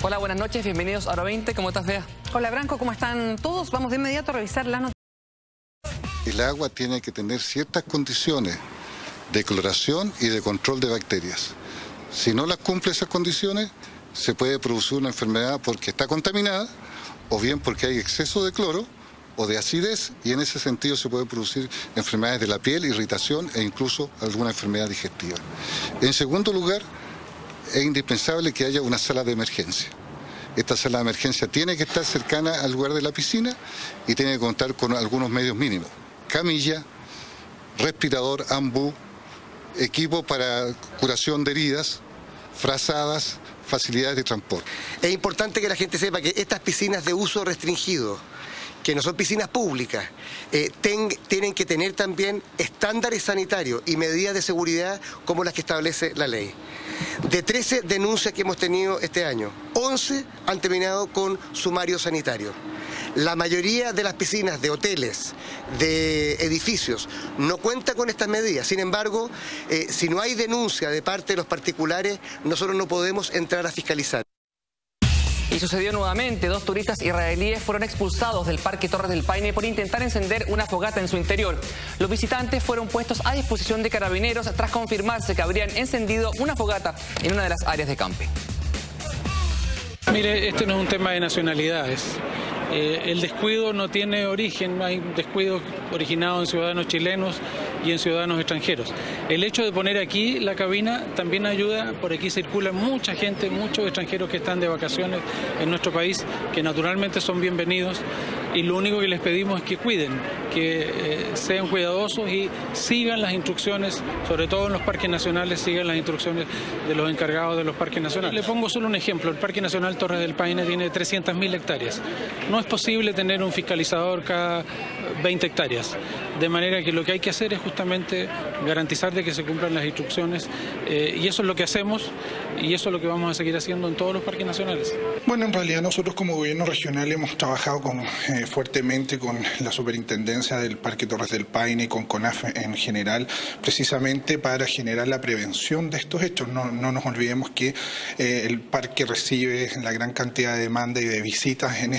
Hola, buenas noches, bienvenidos a Hora 20. ¿Cómo estás, Bea? Hola, Branco, ¿cómo están todos? Vamos de inmediato a revisar las noticias. El agua tiene que tener ciertas condiciones de cloración y de control de bacterias. Si no las cumple esas condiciones, se puede producir una enfermedad porque está contaminada o bien porque hay exceso de cloro o de acidez, y en ese sentido se pueden producir enfermedades de la piel, irritación e incluso alguna enfermedad digestiva. En segundo lugar, es indispensable que haya una sala de emergencia. Esta sala de emergencia tiene que estar cercana al lugar de la piscina y tiene que contar con algunos medios mínimos: camilla, respirador, ambú, equipo para curación de heridas, frazadas, facilidades de transporte. Es importante que la gente sepa que estas piscinas de uso restringido, que no son piscinas públicas, tienen que tener también estándares sanitarios y medidas de seguridad como las que establece la ley. De 13 denuncias que hemos tenido este año, 11 han terminado con sumario sanitario. La mayoría de las piscinas de hoteles, de edificios, no cuenta con estas medidas. Sin embargo, si no hay denuncia de parte de los particulares, nosotros no podemos entrar a fiscalizar. Y sucedió nuevamente, 2 turistas israelíes fueron expulsados del Parque Torres del Paine por intentar encender una fogata en su interior. Los visitantes fueron puestos a disposición de carabineros tras confirmarse que habrían encendido una fogata en una de las áreas de camping. Mire, este no es un tema de nacionalidades. El descuido no tiene origen, hay descuidos originados en ciudadanos chilenos y en ciudadanos extranjeros. El hecho de poner aquí la cabina también ayuda, por aquí circula mucha gente, muchos extranjeros que están de vacaciones en nuestro país, que naturalmente son bienvenidos, y lo único que les pedimos es que cuiden, que sean cuidadosos y sigan las instrucciones, sobre todo en los parques nacionales, sigan las instrucciones de los encargados de los parques nacionales. Le pongo solo un ejemplo: el Parque Nacional Torres del Paine tiene 300.000 hectáreas. No es posible tener un fiscalizador cada 20 hectáreas, de manera que lo que hay que hacer es justamente garantizar de que se cumplan las instrucciones, y eso es lo que hacemos y eso es lo que vamos a seguir haciendo en todos los parques nacionales. Bueno, en realidad nosotros como gobierno regional hemos trabajado fuertemente con la superintendencia del Parque Torres del Paine y con CONAF en general, precisamente para generar la prevención de estos hechos. No nos olvidemos que el parque recibe la gran cantidad de demanda y de visitas en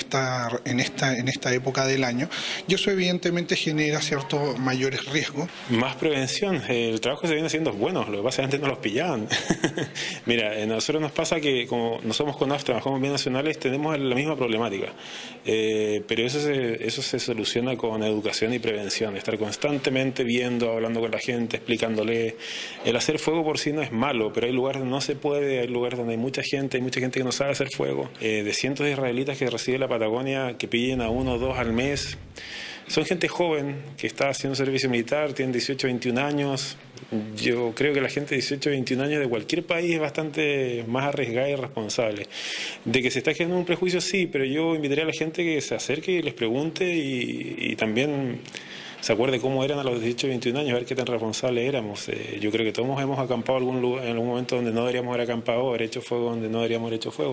esta época del año, y eso evidentemente genera ciertos mayores riesgos. Más prevención, el trabajo que se viene haciendo es bueno, lo que pasa es que antes no los pillaban. Mira, a nosotros nos pasa que como no somos CONAF, trabajamos bien nacionales, tenemos la misma problemática, pero eso se soluciona con educación y prevención, estar constantemente viendo, hablando con la gente, explicándole. El hacer fuego por sí no es malo, pero hay lugares donde no se puede, hay lugares donde hay mucha gente que no sabe hacer fuego. De cientos de israelitas que recibe la Patagonia, que pillen a 1 o 2 al mes, son gente joven que está haciendo servicio militar, tienen 18 o 21 años. Yo creo que la gente de 18 o 21 años de cualquier país es bastante más arriesgada y responsable. De que se está generando un prejuicio, sí, pero yo invitaría a la gente que se acerque y les pregunte y también se acuerde cómo eran a los 18 o 21 años, a ver qué tan responsables éramos. Yo creo que todos hemos acampado en algún momento donde no deberíamos haber acampado, haber hecho fuego donde no deberíamos haber hecho fuego.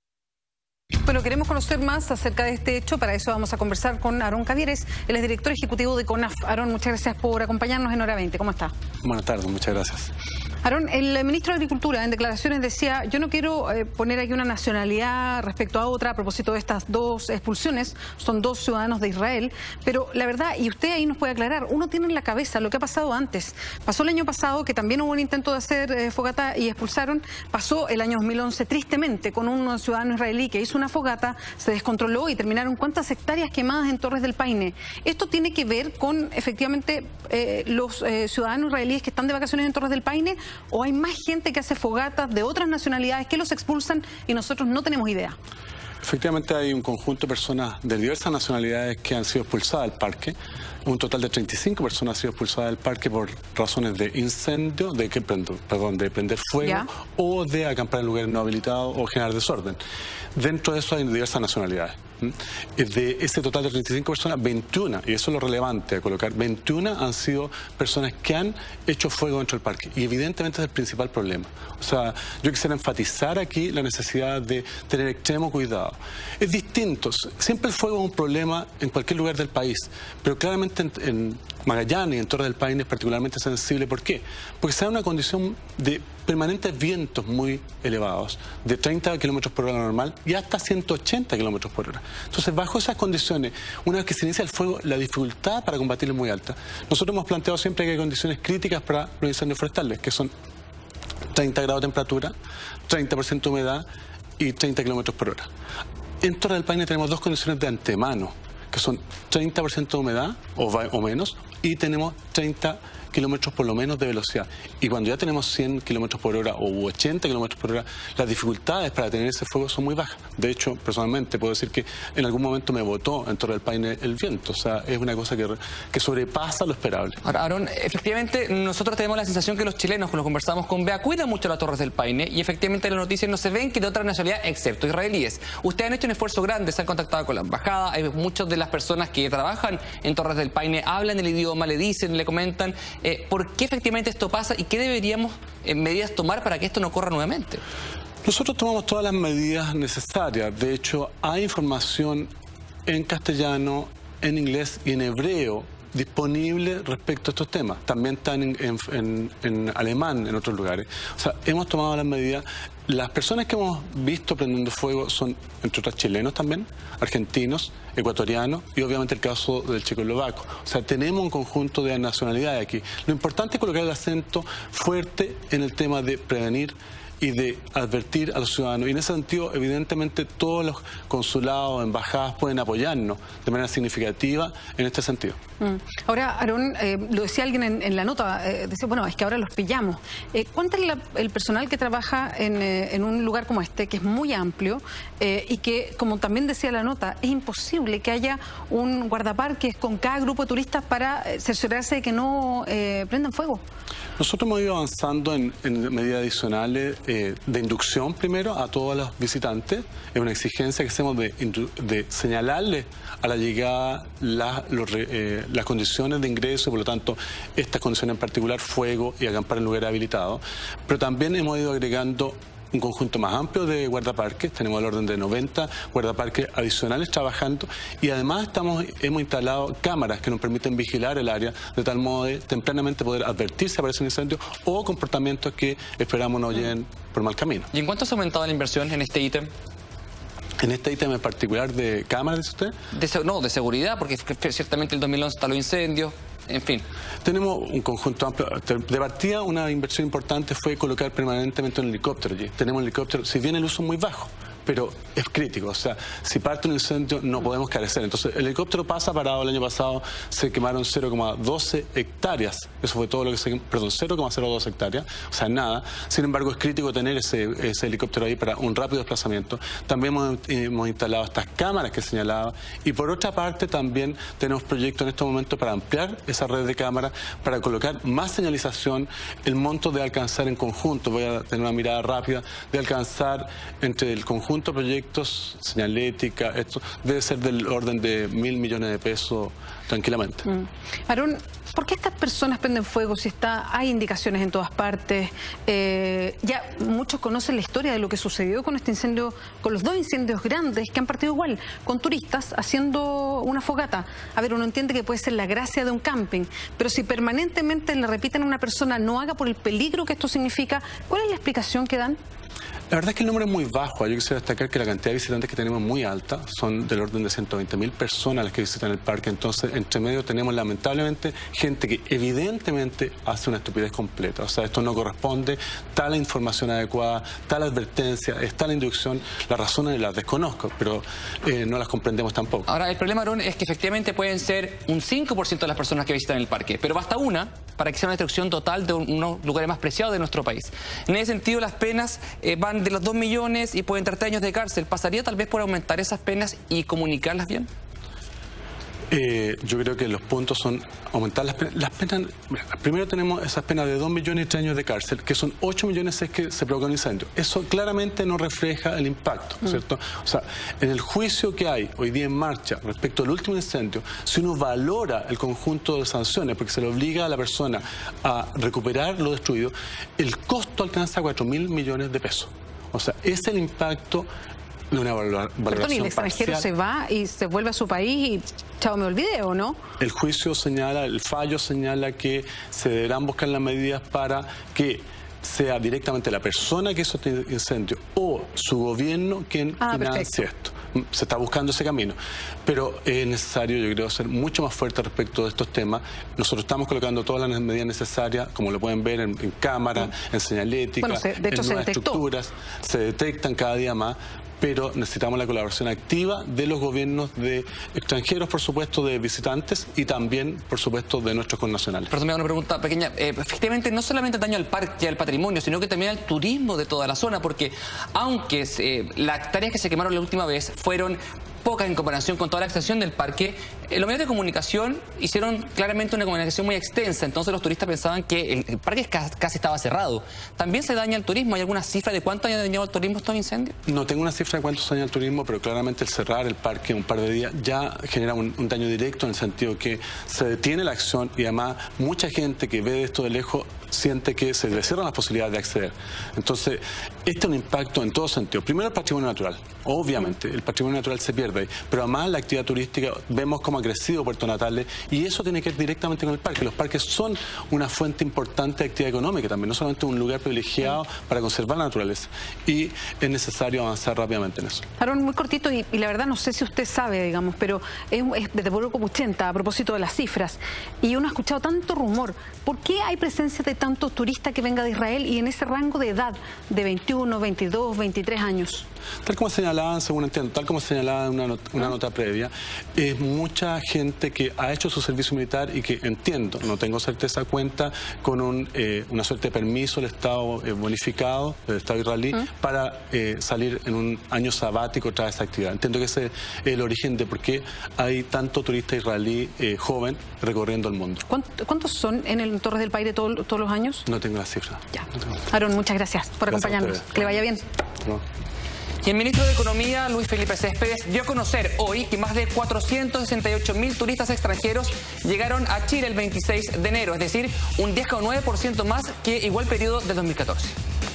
Bueno, queremos conocer más acerca de este hecho. Para eso vamos a conversar con Aarón Cavieres. Él es director ejecutivo de CONAF. Aarón, muchas gracias por acompañarnos en Hora 20. ¿Cómo está? Buenas tardes, muchas gracias. Aarón, el ministro de Agricultura en declaraciones decía: yo no quiero poner aquí una nacionalidad respecto a otra a propósito de estas 2 expulsiones. Son 2 ciudadanos de Israel. Pero la verdad, y usted ahí nos puede aclarar, uno tiene en la cabeza lo que ha pasado antes. Pasó el año pasado, que también hubo un intento de hacer fogata y expulsaron. Pasó el año 2011, tristemente, con un ciudadano israelí que hizo una fogata, se descontroló y terminaron cuántas hectáreas quemadas en Torres del Paine. ¿Esto tiene que ver con, efectivamente, los ciudadanos israelíes que están de vacaciones en Torres del Paine? ¿O hay más gente que hace fogatas de otras nacionalidades que los expulsan y nosotros no tenemos idea? Efectivamente hay un conjunto de personas de diversas nacionalidades que han sido expulsadas del parque. Un total de 35 personas han sido expulsadas del parque por razones de incendio, de prender fuego, ¿ya?, o de acampar en lugares no habilitados o generar desorden. Dentro de eso hay diversas nacionalidades. De ese total de 35 personas, 21, y eso es lo relevante a colocar, 21 han sido personas que han hecho fuego dentro del parque. Y evidentemente es el principal problema. O sea, yo quisiera enfatizar aquí la necesidad de tener extremo cuidado. Es distinto. Siempre el fuego es un problema en cualquier lugar del país, pero claramente en Magallanes y en Torres del Paine es particularmente sensible. ¿Por qué? Porque se da una condición de permanentes vientos muy elevados, de 30 kilómetros por hora normal y hasta 180 kilómetros por hora. Entonces, bajo esas condiciones, una vez que se inicia el fuego, la dificultad para combatirlo es muy alta. Nosotros hemos planteado siempre que hay condiciones críticas para los incendios forestales, que son 30 grados de temperatura, 30% de humedad y 30 kilómetros por hora. En Torres del Paine tenemos dos condiciones de antemano, que son 30% de humedad o menos, y tenemos 30 kilómetros por lo menos de velocidad. Y cuando ya tenemos 100 kilómetros por hora o 80 kilómetros por hora, las dificultades para tener ese fuego son muy bajas. De hecho, personalmente puedo decir que en algún momento me botó en Torres del Paine el viento. O sea, es una cosa que sobrepasa lo esperable. Ahora, Aarón, efectivamente nosotros tenemos la sensación que los chilenos, cuando conversamos con Bea, cuidan mucho las Torres del Paine y efectivamente las noticias no se ven que de otra nacionalidad excepto israelíes. Ustedes han hecho un esfuerzo grande, se han contactado con la embajada, hay muchas de las personas que trabajan en Torres del Paine hablan el idioma, le dicen, le comentan. ¿Por qué efectivamente esto pasa y qué deberíamos medidas tomar para que esto no ocurra nuevamente? Nosotros tomamos todas las medidas necesarias. De hecho, hay información en castellano, en inglés y en hebreo disponible respecto a estos temas. También están en alemán en otros lugares. O sea, hemos tomado las medidas. Las personas que hemos visto prendiendo fuego son, entre otras, chilenos también, argentinos, ecuatorianos y obviamente el caso del checoslovaco. O sea, tenemos un conjunto de nacionalidades aquí. Lo importante es colocar el acento fuerte en el tema de prevenir y de advertir a los ciudadanos. Y en ese sentido, evidentemente, todos los consulados, embajadas pueden apoyarnos de manera significativa en este sentido. Ahora, Aarón, lo decía alguien en la nota, decía, bueno, es que ahora los pillamos. ¿Cuánto es el personal que trabaja en un lugar como este, que es muy amplio y que, como también decía la nota, es imposible que haya un guardaparques con cada grupo de turistas para cerciorarse de que no prendan fuego? Nosotros hemos ido avanzando en medidas adicionales de inducción primero a todos los visitantes. Es una exigencia que hacemos de señalarles a la llegada las condiciones de ingreso, por lo tanto, estas condiciones en particular, fuego y acampar en lugares habilitados. Pero también hemos ido agregando un conjunto más amplio de guardaparques, tenemos el orden de 90 guardaparques adicionales trabajando y además hemos instalado cámaras que nos permiten vigilar el área de tal modo de tempranamente poder advertir si aparece un incendio o comportamientos que esperamos no lleguen por mal camino. ¿Y en cuánto se ha aumentado la inversión en este ítem? En este ítem en particular de cámaras, ¿dice usted? No, de seguridad, porque ciertamente el 2011 está los incendios. En fin. Tenemos un conjunto amplio. De partida, una inversión importante fue colocar permanentemente un helicóptero allí. Tenemos un helicóptero, si bien el uso es muy bajo, pero es crítico. O sea, si parte un incendio no podemos carecer. Entonces, el helicóptero pasa parado. El año pasado se quemaron 0,12 hectáreas. Eso fue todo lo que se... Perdón, 0,02 hectáreas. O sea, nada. Sin embargo, es crítico tener ese helicóptero ahí para un rápido desplazamiento. También hemos instalado estas cámaras que señalaba. Y por otra parte, también tenemos proyectos en este momento para ampliar esa red de cámaras, para colocar más señalización, el monto de alcanzar en conjunto. Voy a tener una mirada rápida de alcanzar entre el conjunto de proyectos, señalética, esto debe ser del orden de 1.000 millones de pesos tranquilamente. Aarón, ¿por qué estas personas prenden fuego si hay indicaciones en todas partes? Ya muchos conocen la historia de lo que sucedió con este incendio, con los dos incendios grandes que han partido igual, con turistas haciendo una fogata. A ver, uno entiende que puede ser la gracia de un camping, pero si permanentemente le repiten a una persona no haga por el peligro que esto significa, ¿cuál es la explicación que dan? La verdad es que el número es muy bajo. Yo quisiera destacar que la cantidad de visitantes que tenemos es muy alta. Son del orden de 120.000 personas las que visitan el parque. Entonces, entre medio tenemos lamentablemente gente que evidentemente hace una estupidez completa. O sea, esto no corresponde, tal la información adecuada, tal advertencia, está la inducción. Las razones las desconozco, pero no las comprendemos tampoco. Ahora, el problema, Aarón, es que efectivamente pueden ser un 5% de las personas que visitan el parque, pero basta una para que sea una destrucción total de unos lugares más preciados de nuestro país. En ese sentido, las penas van de los 2 millones y pueden tener 3 años de cárcel. ¿Pasaría tal vez por aumentar esas penas y comunicarlas bien? Yo creo que los puntos son aumentar las penas. Primero tenemos esas penas de 2 millones y 3 años de cárcel, que son 8 millones si es que se provoca un incendio. Eso claramente no refleja el impacto, ¿cierto? O sea, en el juicio que hay hoy día en marcha respecto al último incendio, si uno valora el conjunto de sanciones, porque se le obliga a la persona a recuperar lo destruido, el costo alcanza 4.000 millones de pesos. O sea, es el impacto de una valoración Perdón, y el extranjero parcial. se va y se vuelve a su país y chao, me olvidé, ¿o no? El juicio señala, el fallo señala que se deberán buscar las medidas para que sea directamente la persona que hizo este incendio o su gobierno quien financie esto. Se está buscando ese camino, pero es necesario, yo creo, ser mucho más fuerte respecto de estos temas. Nosotros estamos colocando todas las medidas necesarias, como lo pueden ver en cámara, en señalética, de hecho, en nuevas estructuras, se detectan cada día más, pero necesitamos la colaboración activa de los gobiernos de extranjeros, por supuesto, de visitantes y también, por supuesto, de nuestros connacionales. Perdón, me hago una pregunta pequeña. Efectivamente, no solamente el daño al parque y al patrimonio, sino que también al turismo de toda la zona, porque aunque las hectáreas que se quemaron la última vez fueron pocas en comparación con toda la extensión del parque, los medios de comunicación hicieron claramente una comunicación muy extensa, entonces los turistas pensaban que el parque casi estaba cerrado. ¿También se daña el turismo? ¿Hay alguna cifra de cuánto ha dañado el turismo estos incendios? No tengo una cifra de cuánto se daña el turismo, pero claramente el cerrar el parque un par de días ya genera un daño directo, en el sentido que se detiene la acción y además mucha gente que ve esto de lejos siente que se le cierran las posibilidades de acceder. Entonces, este es un impacto en todo sentido. Primero, el patrimonio natural. Obviamente, el patrimonio natural se pierde, pero además la actividad turística, vemos cómo ha crecido Puerto Natales y eso tiene que ver directamente con el parque. Los parques son una fuente importante de actividad económica también, no solamente un lugar privilegiado para conservar la naturaleza, y es necesario avanzar rápidamente en eso. Aaron, muy cortito y la verdad no sé si usted sabe, digamos, pero es de Pueblo como 80 a propósito de las cifras, y uno ha escuchado tanto rumor. ¿Por qué hay presencia de tantos turistas que venga de Israel y en ese rango de edad de 21, 22, 23 años? Tal como señalaban, según entiendo, tal como señalaba en una nota previa, es mucha gente que ha hecho su servicio militar y que, entiendo, no tengo certeza, cuenta con una suerte de permiso del Estado bonificado, del Estado israelí, para salir en un año sabático tras esa actividad. Entiendo que ese es el origen de por qué hay tanto turista israelí joven recorriendo el mundo. ¿Cuántos son en el Torres del Paine todos los años? No tengo la cifra. Ya. Aaron, muchas gracias por acompañarnos. Que le vaya bien. No. Y el ministro de Economía, Luis Felipe Céspedes, dio a conocer hoy que más de 468.000 turistas extranjeros llegaron a Chile el 26 de enero, es decir, un 10,9% más que igual periodo de 2014.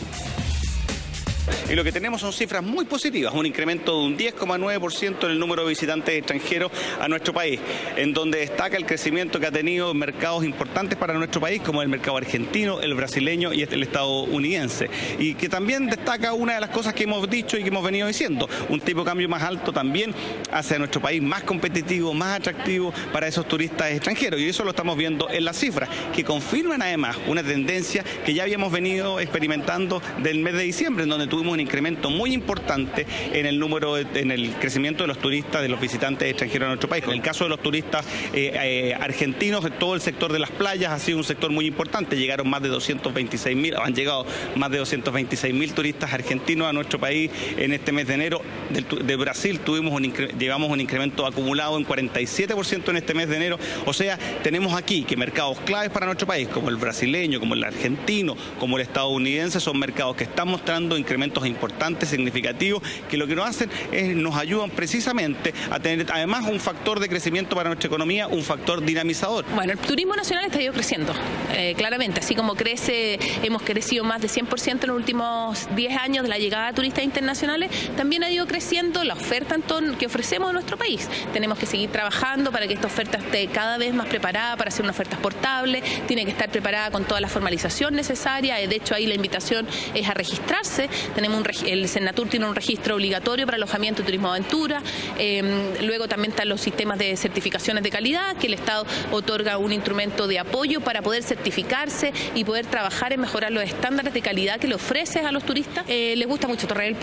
Y lo que tenemos son cifras muy positivas, un incremento de un 10,9% en el número de visitantes extranjeros a nuestro país, en donde destaca el crecimiento que ha tenido en mercados importantes para nuestro país, como el mercado argentino, el brasileño y el estadounidense. Y que también destaca una de las cosas que hemos dicho y que hemos venido diciendo, un tipo de cambio más alto también hacia nuestro país, más competitivo, más atractivo para esos turistas extranjeros. Y eso lo estamos viendo en las cifras, que confirman además una tendencia que ya habíamos venido experimentando del mes de diciembre, en donde tuvimos un incremento muy importante en el número, en el crecimiento de los turistas, de los visitantes extranjeros a nuestro país. En el caso de los turistas argentinos, todo el sector de las playas ha sido un sector muy importante. Llegaron más de 226.000, han llegado más de 226.000 turistas argentinos a nuestro país en este mes de enero. De Brasil llevamos un incremento acumulado en 47% en este mes de enero. O sea, tenemos aquí que mercados claves para nuestro país, como el brasileño, como el argentino, como el estadounidense, son mercados que están mostrando incrementos importantes, significativos, que lo que nos hacen es nos ayudan precisamente a tener además un factor de crecimiento para nuestra economía, un factor dinamizador. Bueno, el turismo nacional está ido creciendo, claramente, así como hemos crecido más de 100% en los últimos 10 años de la llegada de turistas internacionales, también ha ido creciendo la oferta que ofrecemos en nuestro país. Tenemos que seguir trabajando para que esta oferta esté cada vez más preparada para ser una oferta exportable, tiene que estar preparada con toda la formalización necesaria, de hecho ahí la invitación es a registrarse. El Senatur tiene un registro obligatorio para alojamiento y turismo aventura. Luego también están los sistemas de certificaciones de calidad, que el Estado otorga un instrumento de apoyo para poder certificarse y poder trabajar en mejorar los estándares de calidad que le ofreces a los turistas. Les gusta mucho Torre del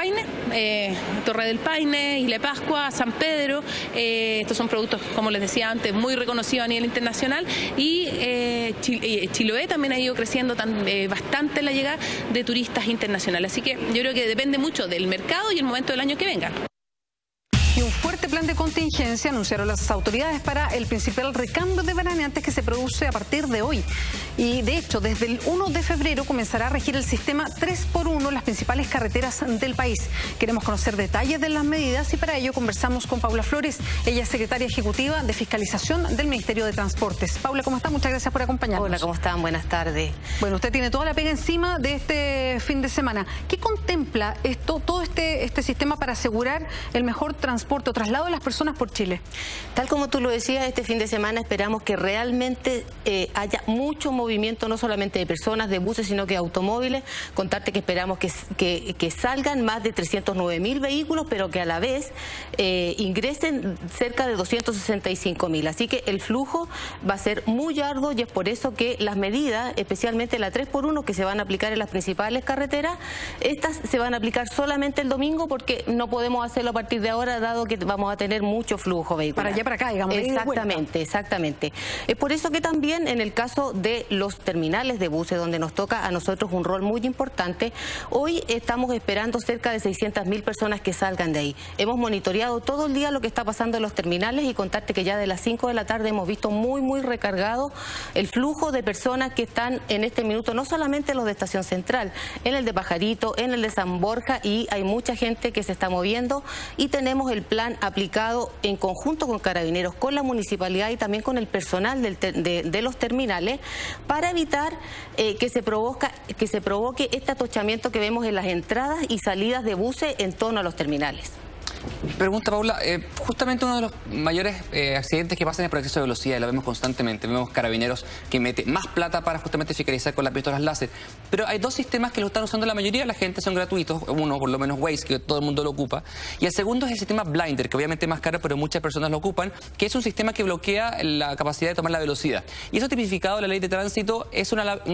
Paine, Isla de Pascua, San Pedro. Estos son productos, como les decía antes, muy reconocidos a nivel internacional. Y Chiloé también ha ido creciendo bastante la llegada de turistas internacionales. Así que yo creo que depende mucho del mercado y el momento del año que venga. Y un fuerte plan de contingencia anunciaron las autoridades para el principal recambio de veraneantes que se produce a partir de hoy. Y de hecho, desde el 1 de febrero comenzará a regir el sistema 3x1 en las principales carreteras del país. Queremos conocer detalles de las medidas y para ello conversamos con Paula Flores. Ella es secretaria ejecutiva de Fiscalización del Ministerio de Transportes. Paula, ¿cómo está? Muchas gracias por acompañarnos. Hola, ¿cómo están? Buenas tardes. Bueno, usted tiene toda la pega encima de este este fin de semana. ¿Qué contempla todo este sistema para asegurar el mejor transporte o traslado de las personas por Chile? Tal como tú lo decías, este fin de semana esperamos que realmente haya mucho movimiento, no solamente de personas, de buses, sino que de automóviles. Contarte que esperamos que salgan más de 309.000 vehículos, pero que a la vez ingresen cerca de 265.000. Así que el flujo va a ser muy arduo y es por eso que las medidas, especialmente la 3x1 que se van a aplicar en las principales carreteras, estas se van a aplicar solamente el domingo porque no podemos hacerlo a partir de ahora, dado que vamos a tener mucho flujo vehicular. Para allá, para acá, digamos. Exactamente. Es por eso que también en el caso de los terminales de buses, donde nos toca a nosotros un rol muy importante, hoy estamos esperando cerca de 600.000 personas que salgan de ahí. Hemos monitoreado todo el día lo que está pasando en los terminales y contarte que ya de las 5 de la tarde hemos visto muy recargado el flujo de personas que están en este minuto, no solamente los de Estación Central, en el de Pajarito, en el de San Borja, y hay mucha gente que se está moviendo y tenemos el plan aplicado en conjunto con Carabineros, con la municipalidad y también con el personal de los terminales para evitar que se provoque este atochamiento que vemos en las entradas y salidas de buses en torno a los terminales. Pregunta, Paula, justamente uno de los mayores accidentes que pasan es por exceso de velocidad, y lo vemos constantemente. Vemos Carabineros que mete más plata para justamente fiscalizar con las pistolas láser. Pero hay dos sistemas que lo están usando la mayoría de la gente, son gratuitos. Uno, por lo menos Waze, que todo el mundo lo ocupa. Y el segundo es el sistema Blinder, que obviamente es más caro, pero muchas personas lo ocupan, que es un sistema que bloquea la capacidad de tomar la velocidad. Y eso tipificado en la ley de tránsito es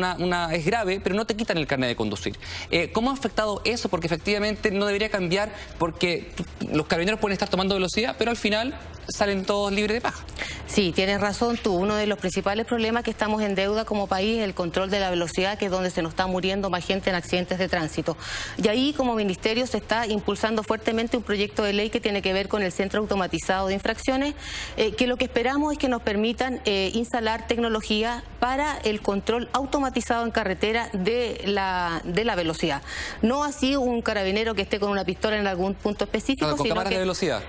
es grave, pero no te quitan el carnet de conducir. ¿Cómo ha afectado eso? Porque efectivamente no debería cambiar, porque los carabineros pueden estar tomando velocidad, pero al final salen todos libres de paja. Sí, tienes razón tú. Uno de los principales problemas que estamos en deuda como país es el control de la velocidad, que es donde se nos está muriendo más gente en accidentes de tránsito. Y ahí, como ministerio, se está impulsando fuertemente un proyecto de ley que tiene que ver con el Centro Automatizado de Infracciones, que lo que esperamos es que nos permitan instalar tecnología para el control automatizado en carretera de la velocidad. No así un carabinero que esté con una pistola en algún punto específico, ¿con cámaras de velocidad?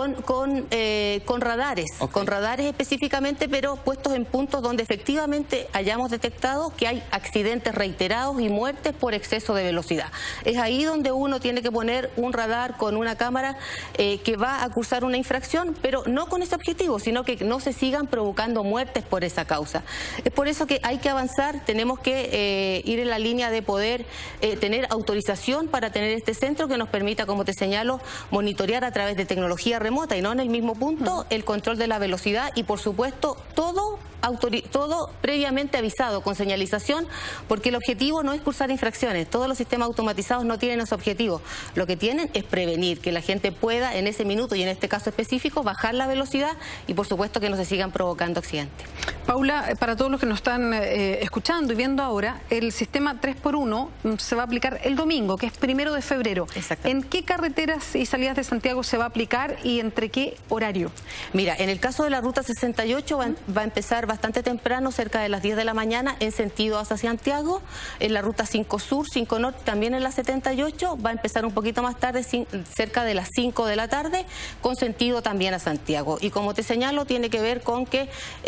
Con radares, okay. Con radares específicamente, pero puestos en puntos donde efectivamente hayamos detectado que hay accidentes reiterados y muertes por exceso de velocidad. Es ahí donde uno tiene que poner un radar con una cámara que va a acusar una infracción, pero no con ese objetivo, sino que no se sigan provocando muertes por esa causa. Es por eso que hay que avanzar, tenemos que ir en la línea de poder tener autorización para tener este centro que nos permita, como te señalo, monitorear a través de tecnología remota y no en el mismo punto el control de la velocidad y, por supuesto, todo previamente avisado con señalización, porque el objetivo no es cursar infracciones. Todos los sistemas automatizados no tienen ese objetivo. Lo que tienen es prevenir, que la gente pueda en ese minuto y en este caso específico bajar la velocidad y, por supuesto, que no se sigan provocando accidentes. Paula, para todos los que nos están escuchando y viendo ahora, el sistema 3x1 se va a aplicar el domingo, que es 1 de febrero. ¿En qué carreteras y salidas de Santiago se va a aplicar y entre qué horario? Mira, en el caso de la ruta 68 va a empezar bastante temprano, cerca de las 10 de la mañana, en sentido hacia Santiago. En la ruta 5 Sur, 5 Norte, también en la 78, va a empezar un poquito más tarde, cerca de las 5 de la tarde, con sentido también a Santiago. Y como te señalo, tiene que ver con que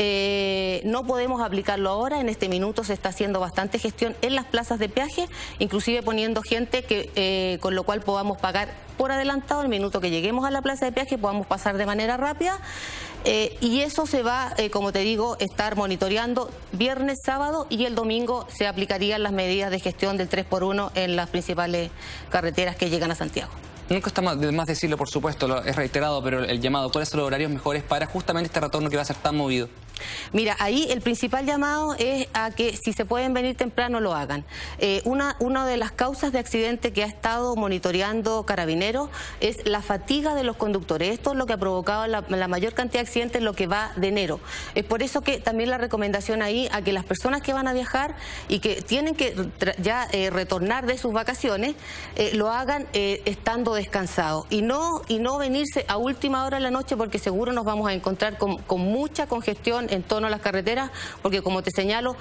no podemos aplicarlo ahora. En este minuto se está haciendo bastante gestión en las plazas de peaje, inclusive poniendo gente que con lo cual podamos pagar por adelantado. El minuto que lleguemos a la plaza de peaje podamos pasar de manera rápida. Y eso se va, como te digo, estar monitoreando viernes, sábado, y el domingo se aplicarían las medidas de gestión del 3x1 en las principales carreteras que llegan a Santiago. Nunca está de más decirlo, por supuesto, es reiterado, pero el llamado, ¿cuáles son los horarios mejores para justamente este retorno que va a ser tan movido? Mira, ahí el principal llamado es a que si se pueden venir temprano lo hagan. Una de las causas de accidente que ha estado monitoreando Carabineros es la fatiga de los conductores. Esto es lo que ha provocado la mayor cantidad de accidentes en lo que va de enero. Es por eso que también la recomendación ahí a que las personas que van a viajar y que tienen que ya retornar de sus vacaciones lo hagan estando descansados y no venirse a última hora de la noche, porque seguro nos vamos a encontrar con mucha congestión en torno a las carreteras, porque como te señalo,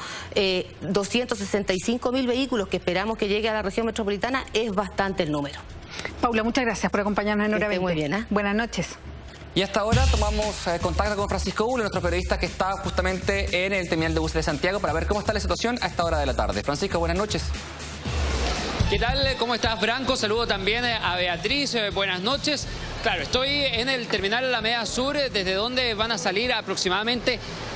265.000 vehículos que esperamos que llegue a la región metropolitana es bastante el número. Paula, muchas gracias por acompañarnos en Hora 20. Muy bien, Buenas noches. Y hasta ahora tomamos contacto con Francisco Ulo, nuestro periodista que está justamente en el terminal de buses de Santiago, para ver cómo está la situación a esta hora de la tarde. Francisco, buenas noches. ¿Qué tal? ¿Cómo estás, Branco? Saludo también a Beatriz. Buenas noches. Claro, estoy en el terminal Alameda Sur, desde donde van a salir aproximadamente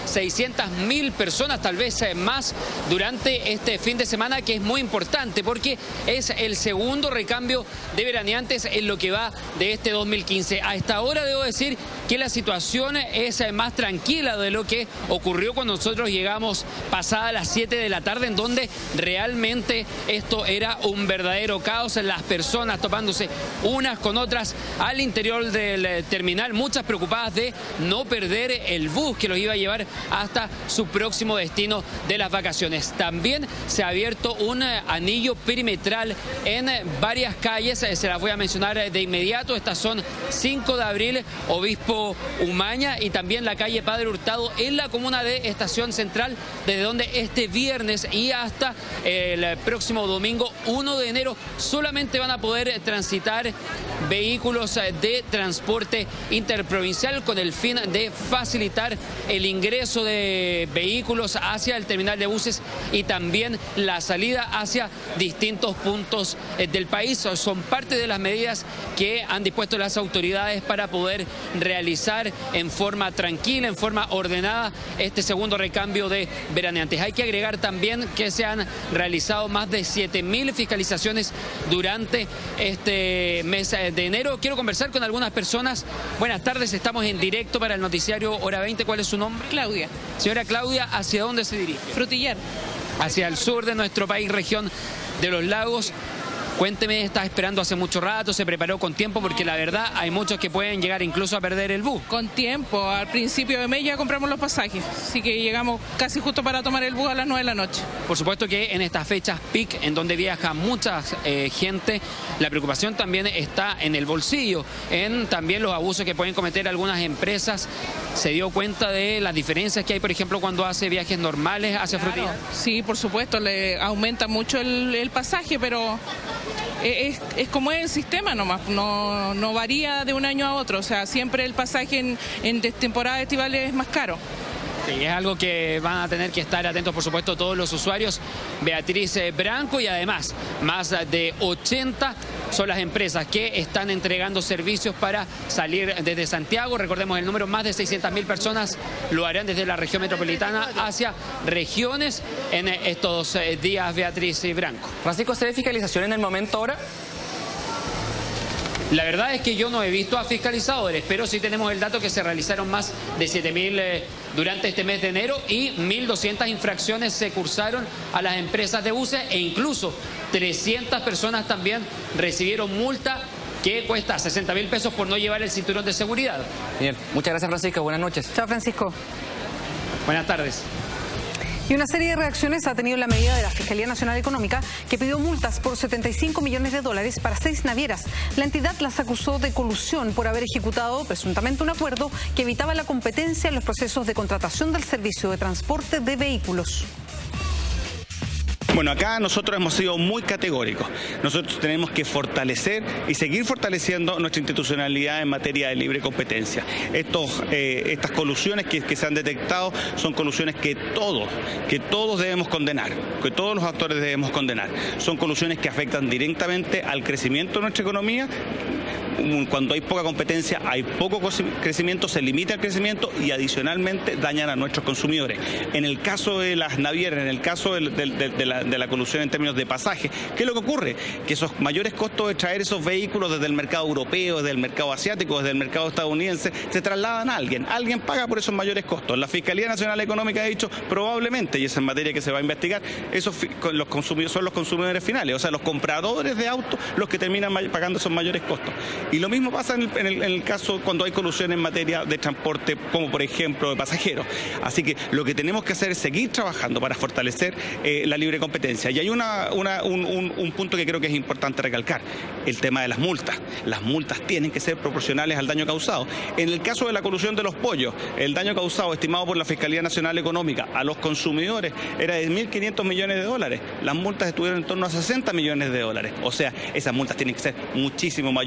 600.000 personas, tal vez más, durante este fin de semana, que es muy importante porque es el segundo recambio de veraneantes en lo que va de este 2015. A esta hora debo decir que la situación es más tranquila de lo que ocurrió cuando nosotros llegamos pasada las 7 de la tarde, en donde realmente esto era un verdadero caos, las personas topándose unas con otras al interior del terminal, muchas preocupadas de no perder el bus que los iba a llevar hasta su próximo destino de las vacaciones. También se ha abierto un anillo perimetral en varias calles, se las voy a mencionar de inmediato. Estas son 5 de abril, Obispo Umaña, y también la calle Padre Hurtado en la comuna de Estación Central, desde donde este viernes y hasta el próximo domingo 1 de enero solamente van a poder transitar vehículos de transporte interprovincial, con el fin de facilitar el ingreso de vehículos hacia el terminal de buses y también la salida hacia distintos puntos del país. Son parte de las medidas que han dispuesto las autoridades para poder realizar en forma tranquila, en forma ordenada, este segundo recambio de veraneantes. Hay que agregar también que se han realizado más de 7.000 fiscalizaciones durante este mes de enero. Quiero conversar con algunas personas. Buenas tardes, estamos en directo para el noticiario Hora 20. ¿Cuál es su nombre? Claudia. Señora Claudia, ¿hacia dónde se dirige? Frutillar. Hacia el sur de nuestro país, región de los lagos. Cuénteme, ¿está esperando hace mucho rato? ¿Se preparó con tiempo? Porque la verdad hay muchos que pueden llegar incluso a perder el bus. Con tiempo. Al principio de mes ya compramos los pasajes, así que llegamos casi justo para tomar el bus a las 9 de la noche. Por supuesto que en estas fechas peak, en donde viaja mucha gente, la preocupación también está en el bolsillo, en también los abusos que pueden cometer algunas empresas. ¿Se dio cuenta de las diferencias que hay, por ejemplo, cuando hace viajes normales hacia Frutillar? Sí, por supuesto, le aumenta mucho el pasaje, pero es como es el sistema nomás, no varía de un año a otro, o sea, siempre el pasaje en temporada estival es más caro. Sí, es algo que van a tener que estar atentos, por supuesto, todos los usuarios. Beatriz Branco, y además más de 80 son las empresas que están entregando servicios para salir desde Santiago. Recordemos el número, más de 600.000 personas lo harán desde la región metropolitana hacia regiones en estos días, Beatriz Branco. Francisco, ¿se ve fiscalización en el momento ahora? La verdad es que yo no he visto a fiscalizadores, pero sí tenemos el dato que se realizaron más de 7.000 durante este mes de enero y 1.200 infracciones se cursaron a las empresas de buses, e incluso 300 personas también recibieron multa que cuesta 60.000 pesos por no llevar el cinturón de seguridad. Bien, muchas gracias, Francisco. Buenas noches. Chao, Francisco. Buenas tardes. Y una serie de reacciones ha tenido la medida de la Fiscalía Nacional Económica, que pidió multas por $75 millones para 6 navieras. La entidad las acusó de colusión por haber ejecutado presuntamente un acuerdo que evitaba la competencia en los procesos de contratación del servicio de transporte de vehículos. Bueno, acá nosotros hemos sido muy categóricos. Nosotros tenemos que fortalecer y seguir fortaleciendo nuestra institucionalidad en materia de libre competencia. Estas colusiones que se han detectado son colusiones que todos debemos condenar, que todos los actores debemos condenar. Son colusiones que afectan directamente al crecimiento de nuestra economía. Cuando hay poca competencia, hay poco crecimiento, se limita el crecimiento y adicionalmente dañan a nuestros consumidores. En el caso de las navieras, en el caso de la colusión en términos de pasaje, ¿qué es lo que ocurre? Que esos mayores costos de traer esos vehículos desde el mercado europeo, desde el mercado asiático, desde el mercado estadounidense, se trasladan a alguien. Alguien paga por esos mayores costos. La Fiscalía Nacional Económica ha dicho probablemente, y esa es materia que se va a investigar, son los consumidores finales, o sea, los compradores de autos los que terminan pagando esos mayores costos. Y lo mismo pasa en el caso cuando hay colusión en materia de transporte, como por ejemplo de pasajeros. Así que lo que tenemos que hacer es seguir trabajando para fortalecer la libre competencia. Y hay un punto que creo que es importante recalcar, el tema de las multas. Las multas tienen que ser proporcionales al daño causado. En el caso de la colusión de los pollos, el daño causado estimado por la Fiscalía Nacional Económica a los consumidores era de $1.500 millones. Las multas estuvieron en torno a $60 millones. O sea, esas multas tienen que ser muchísimo mayores para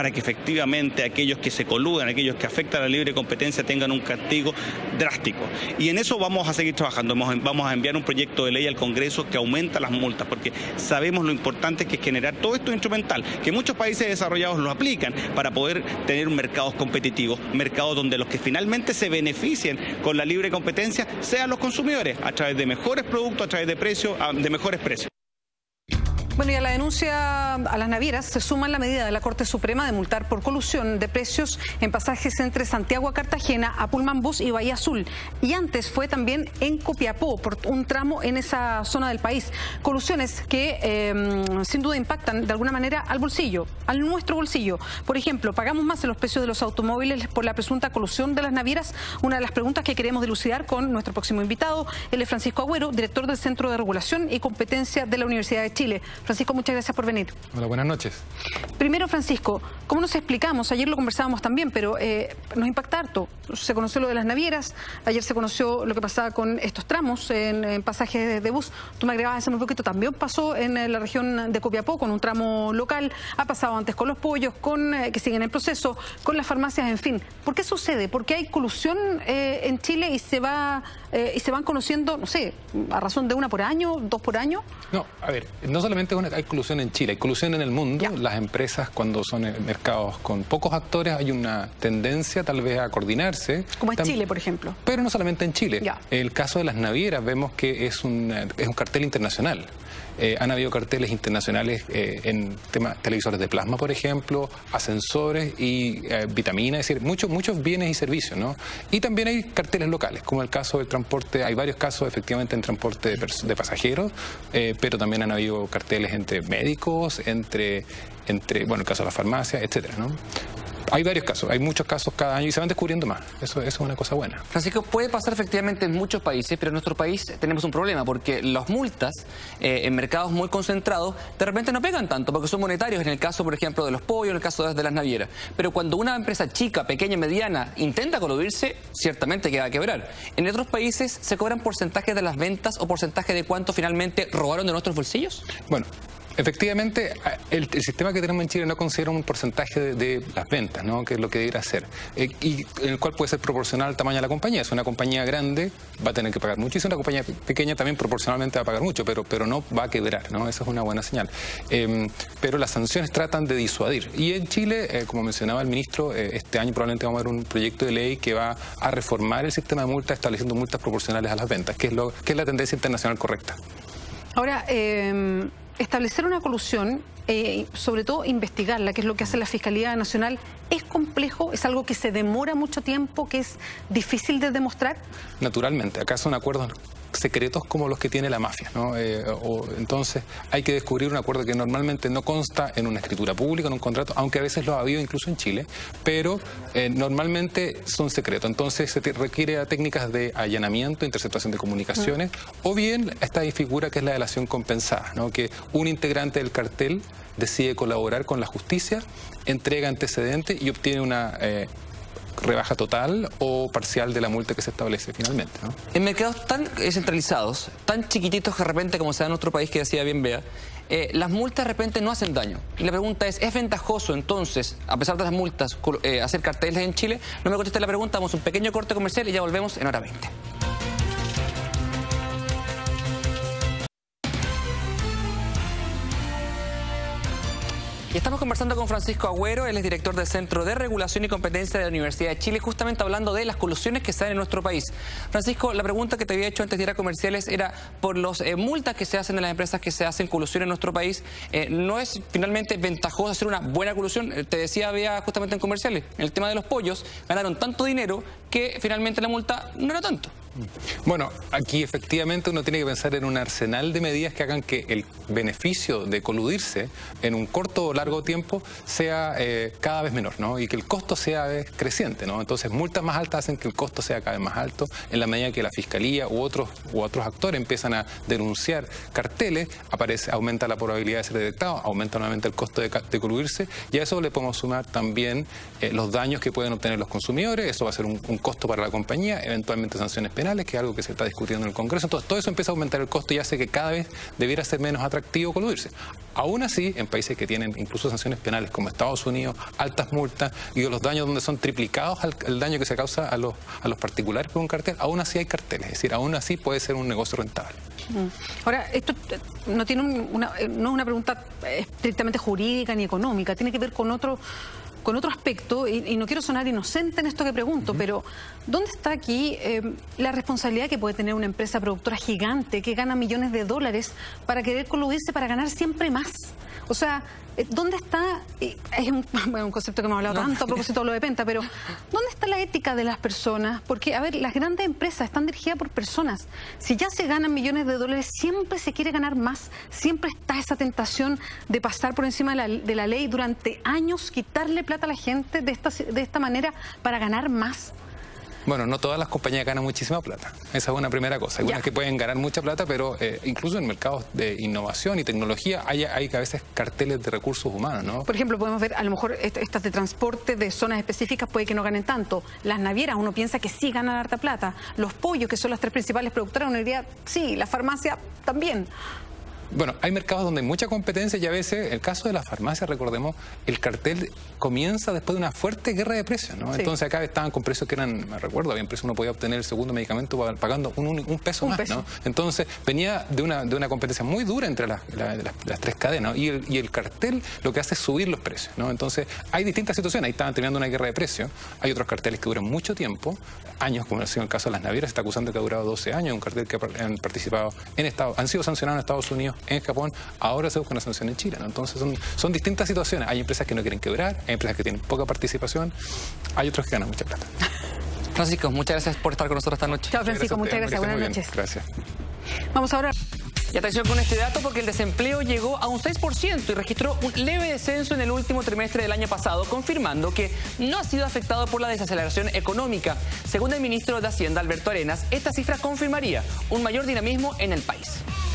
para que efectivamente aquellos que se coludan, aquellos que afectan a la libre competencia tengan un castigo drástico. Y en eso vamos a seguir trabajando. Vamos a enviar un proyecto de ley al Congreso que aumenta las multas, porque sabemos lo importante que es generar todo esto instrumental, que muchos países desarrollados lo aplican para poder tener mercados competitivos, mercados donde los que finalmente se beneficien con la libre competencia sean los consumidores, a través de mejores productos, a través de mejores precios. Bueno, y a la denuncia a las navieras se suma la medida de la Corte Suprema de multar por colusión de precios en pasajes entre Santiago a Cartagena, a Pullman Bus y Bahía Azul. Y antes fue también en Copiapó, por un tramo en esa zona del país. Colusiones que sin duda impactan de alguna manera al bolsillo, al nuestro bolsillo. Por ejemplo, ¿pagamos más en los precios de los automóviles por la presunta colusión de las navieras? Una de las preguntas que queremos dilucidar con nuestro próximo invitado. Él es Francisco Agüero, director del Centro de Regulación y Competencia de la Universidad de Chile. Francisco, muchas gracias por venir. Hola, buenas noches. Primero, Francisco, ¿cómo nos explicamos? Ayer lo conversábamos también, pero nos impacta harto. Se conoció lo de las navieras, ayer se conoció lo que pasaba con estos tramos en pasajes de bus. Tú me agregabas hace muy poquito, también pasó en la región de Copiapó con un tramo local, ha pasado antes con los pollos, que siguen en proceso, con las farmacias, en fin. ¿Por qué sucede? ¿Por qué hay colusión en Chile y se van conociendo, no sé, a razón de una por año, dos por año? No, a ver, no solamente hay colusión en Chile, hay colusión en el mundo. Las empresas, cuando son mercados con pocos actores, hay una tendencia tal vez a coordinarse. Como en Chile, por ejemplo. Pero no solamente en Chile. En el caso de las navieras vemos que es un cartel internacional. Han habido carteles internacionales en temas televisores de plasma, por ejemplo, ascensores y vitaminas, es decir, muchos bienes y servicios, ¿no? Y también hay carteles locales, como el caso del transporte. Hay varios casos efectivamente en transporte de pasajeros, pero también han habido carteles entre médicos, bueno, el caso de la farmacia, etcétera, ¿no? Hay varios casos, hay muchos casos cada año y se van descubriendo más. Eso es una cosa buena. Francisco, puede pasar efectivamente en muchos países, pero en nuestro país tenemos un problema porque las multas en mercados muy concentrados de repente no pegan tanto porque son monetarios, en el caso, por ejemplo, de los pollos, en el caso de las navieras. Pero cuando una empresa chica, pequeña, mediana intenta coludirse, ciertamente queda a quebrar. En otros países se cobran porcentajes de las ventas o porcentaje de cuánto finalmente robaron de nuestros bolsillos. Bueno, efectivamente, el sistema que tenemos en Chile no considera un porcentaje de las ventas, ¿no? Que es lo que debería ser, y en el cual puede ser proporcional al tamaño de la compañía. Si una compañía grande va a tener que pagar mucho, y si una compañía pequeña también proporcionalmente va a pagar mucho, pero no va a quebrar, ¿no? Esa es una buena señal. Pero las sanciones tratan de disuadir. Y en Chile, como mencionaba el ministro, este año probablemente vamos a ver un proyecto de ley que va a reformar el sistema de multas, estableciendo multas proporcionales a las ventas, que es la tendencia internacional correcta. Ahora, establecer una colusión, sobre todo investigarla, que es lo que hace la Fiscalía Nacional, ¿es complejo? ¿Es algo que se demora mucho tiempo, que es difícil de demostrar? Naturalmente, acá son acuerdos secretos como los que tiene la mafia, ¿no? Entonces hay que descubrir un acuerdo que normalmente no consta en una escritura pública, en un contrato, aunque a veces lo ha habido incluso en Chile, pero normalmente son secretos. Entonces se requiere a técnicas de allanamiento, interceptación de comunicaciones, o bien esta figura que es la delación compensada, ¿no? Que un integrante del cartel decide colaborar con la justicia, entrega antecedentes y obtiene una rebaja total o parcial de la multa que se establece finalmente, ¿no? En mercados tan centralizados, tan chiquititos de repente como sea en nuestro país, que decía bien Bea, las multas de repente no hacen daño. Y la pregunta ¿es ventajoso entonces, a pesar de las multas, hacer carteles en Chile? No me conteste la pregunta, vamos a un pequeño corte comercial y ya volvemos en hora 20. Y estamos conversando con Francisco Agüero, él es director del Centro de Regulación y Competencia de la Universidad de Chile, justamente hablando de las colusiones que se dan en nuestro país. Francisco, la pregunta que te había hecho antes de ir a comerciales era por las multas que se hacen en las empresas que se hacen colusión en nuestro país. ¿No es finalmente ventajoso hacer una buena colusión? Te decía, Bea, justamente en comerciales, en el tema de los pollos, ganaron tanto dinero que finalmente la multa no era tanto. Bueno, aquí efectivamente uno tiene que pensar en un arsenal de medidas que hagan que el beneficio de coludirse en un corto o largo tiempo sea cada vez menor, ¿no? Y que el costo sea creciente, ¿no? Entonces, multas más altas hacen que el costo sea cada vez más alto. En la medida que la Fiscalía u otros actores empiezan a denunciar carteles, aumenta la probabilidad de ser detectado, aumenta nuevamente el costo de coludirse, y a eso le podemos sumar también los daños que pueden obtener los consumidores. Eso va a ser un costo para la compañía, eventualmente sanciones penales. penales, que es algo que se está discutiendo en el Congreso. Entonces todo eso empieza a aumentar el costo y hace que cada vez debiera ser menos atractivo coludirse. Aún así, en países que tienen incluso sanciones penales como Estados Unidos, altas multas y los daños donde son triplicados el daño que se causa a los particulares por un cartel, aún así hay carteles, es decir, aún así puede ser un negocio rentable. Ahora, esto no tiene no es una pregunta estrictamente jurídica ni económica, tiene que ver con otro aspecto, y no quiero sonar inocente en esto que pregunto, pero ¿dónde está aquí la responsabilidad que puede tener una empresa productora gigante que gana millones de dólares para querer coludirse para ganar siempre más? O sea, ¿dónde está? Es un concepto que hemos hablado tanto a propósito de lo de Penta, pero ¿dónde está la ética de las personas? Porque, a ver, las grandes empresas están dirigidas por personas. Si ya se ganan millones de dólares, siempre se quiere ganar más. Siempre está esa tentación de pasar por encima de la ley durante años, quitarle plata a la gente de esta manera para ganar más. Bueno, no todas las compañías ganan muchísima plata. Esa es una primera cosa. Hay unas que pueden ganar mucha plata, pero incluso en mercados de innovación y tecnología hay a veces carteles de recursos humanos, ¿no? Por ejemplo, podemos ver, a lo mejor estas de transporte de zonas específicas puede que no ganen tanto. Las navieras, uno piensa que sí ganan harta plata. Los pollos, que son las tres principales productoras, uno diría, sí, la farmacia también. Bueno, hay mercados donde hay mucha competencia y a veces, el caso de la farmacia, recordemos, el cartel comienza después de una fuerte guerra de precios, ¿no? Sí. Entonces acá estaban con precios que eran, me recuerdo, había precios uno podía obtener el segundo medicamento pagando un peso más, ¿no? Entonces venía de una competencia muy dura entre las tres cadenas, ¿no? Y el cartel lo que hace es subir los precios, ¿no? Entonces hay distintas situaciones, ahí estaban terminando una guerra de precios, hay otros carteles que duran mucho tiempo, años, como ha sido el caso de las navieras, se está acusando que ha durado 12 años, un cartel que han participado han sido sancionados en Estados Unidos, en Japón, ahora se busca una sanción en Chile, ¿no? Entonces son distintas situaciones. Hay empresas que no quieren quebrar, hay empresas que tienen poca participación, hay otros que ganan mucha plata. Francisco, muchas gracias por estar con nosotros esta noche. Chao, Francisco, muchas gracias. Buenas noches. Gracias. Vamos ahora. Y atención con este dato porque el desempleo llegó a un 6% y registró un leve descenso en el último trimestre del año pasado, confirmando que no ha sido afectado por la desaceleración económica. Según el ministro de Hacienda, Alberto Arenas, esta cifra confirmaría un mayor dinamismo en el país.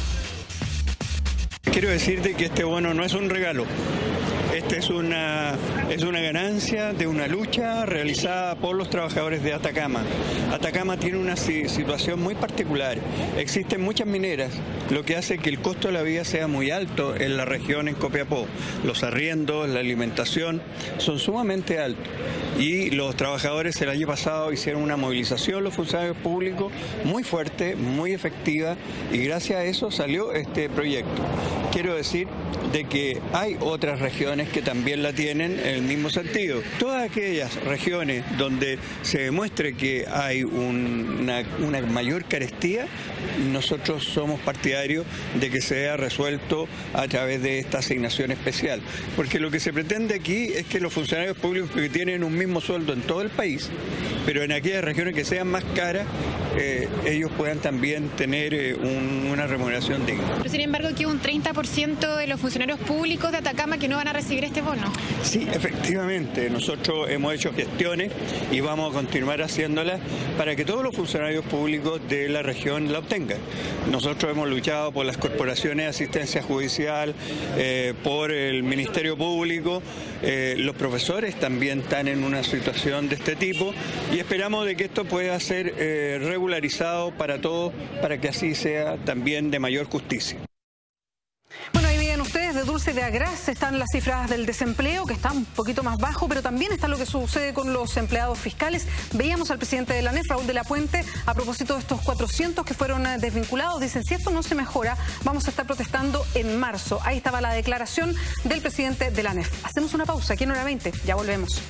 Quiero decirte que este bono no es un regalo. Esta es una ganancia de una lucha realizada por los trabajadores de Atacama. Atacama tiene una situación muy particular. Existen muchas mineras, lo que hace que el costo de la vida sea muy alto en la región, en Copiapó. Los arriendos, la alimentación son sumamente altos. Y los trabajadores el año pasado hicieron una movilización, los funcionarios públicos, muy fuerte, muy efectiva, y gracias a eso salió este proyecto. Quiero decir de que hay otras regiones que también la tienen en el mismo sentido. Todas aquellas regiones donde se demuestre que hay una mayor carestía, nosotros somos partidarios de que sea resuelto a través de esta asignación especial. Porque lo que se pretende aquí es que los funcionarios públicos que tienen un mismo sueldo en todo el país, pero en aquellas regiones que sean más caras, ellos puedan también tener una remuneración digna. Pero sin embargo, aquí un 30% de los funcionarios públicos de Atacama que no van a recibir este bono. Sí, efectivamente, nosotros hemos hecho gestiones y vamos a continuar haciéndolas para que todos los funcionarios públicos de la región la obtengan. Nosotros hemos luchado por las corporaciones de asistencia judicial, por el Ministerio Público, los profesores también están en una situación de este tipo y esperamos de que esto pueda ser regularizado para todos, para que así sea también de mayor justicia. Bueno, ahí vean ustedes, de Dulce de Agraz están las cifras del desempleo, que está un poquito más bajo, pero también está lo que sucede con los empleados fiscales. Veíamos al presidente de la ANEF, Raúl de la Puente, a propósito de estos 400 que fueron desvinculados. Dicen, si esto no se mejora, vamos a estar protestando en marzo. Ahí estaba la declaración del presidente de la ANEF. Hacemos una pausa aquí en Hora 20, ya volvemos.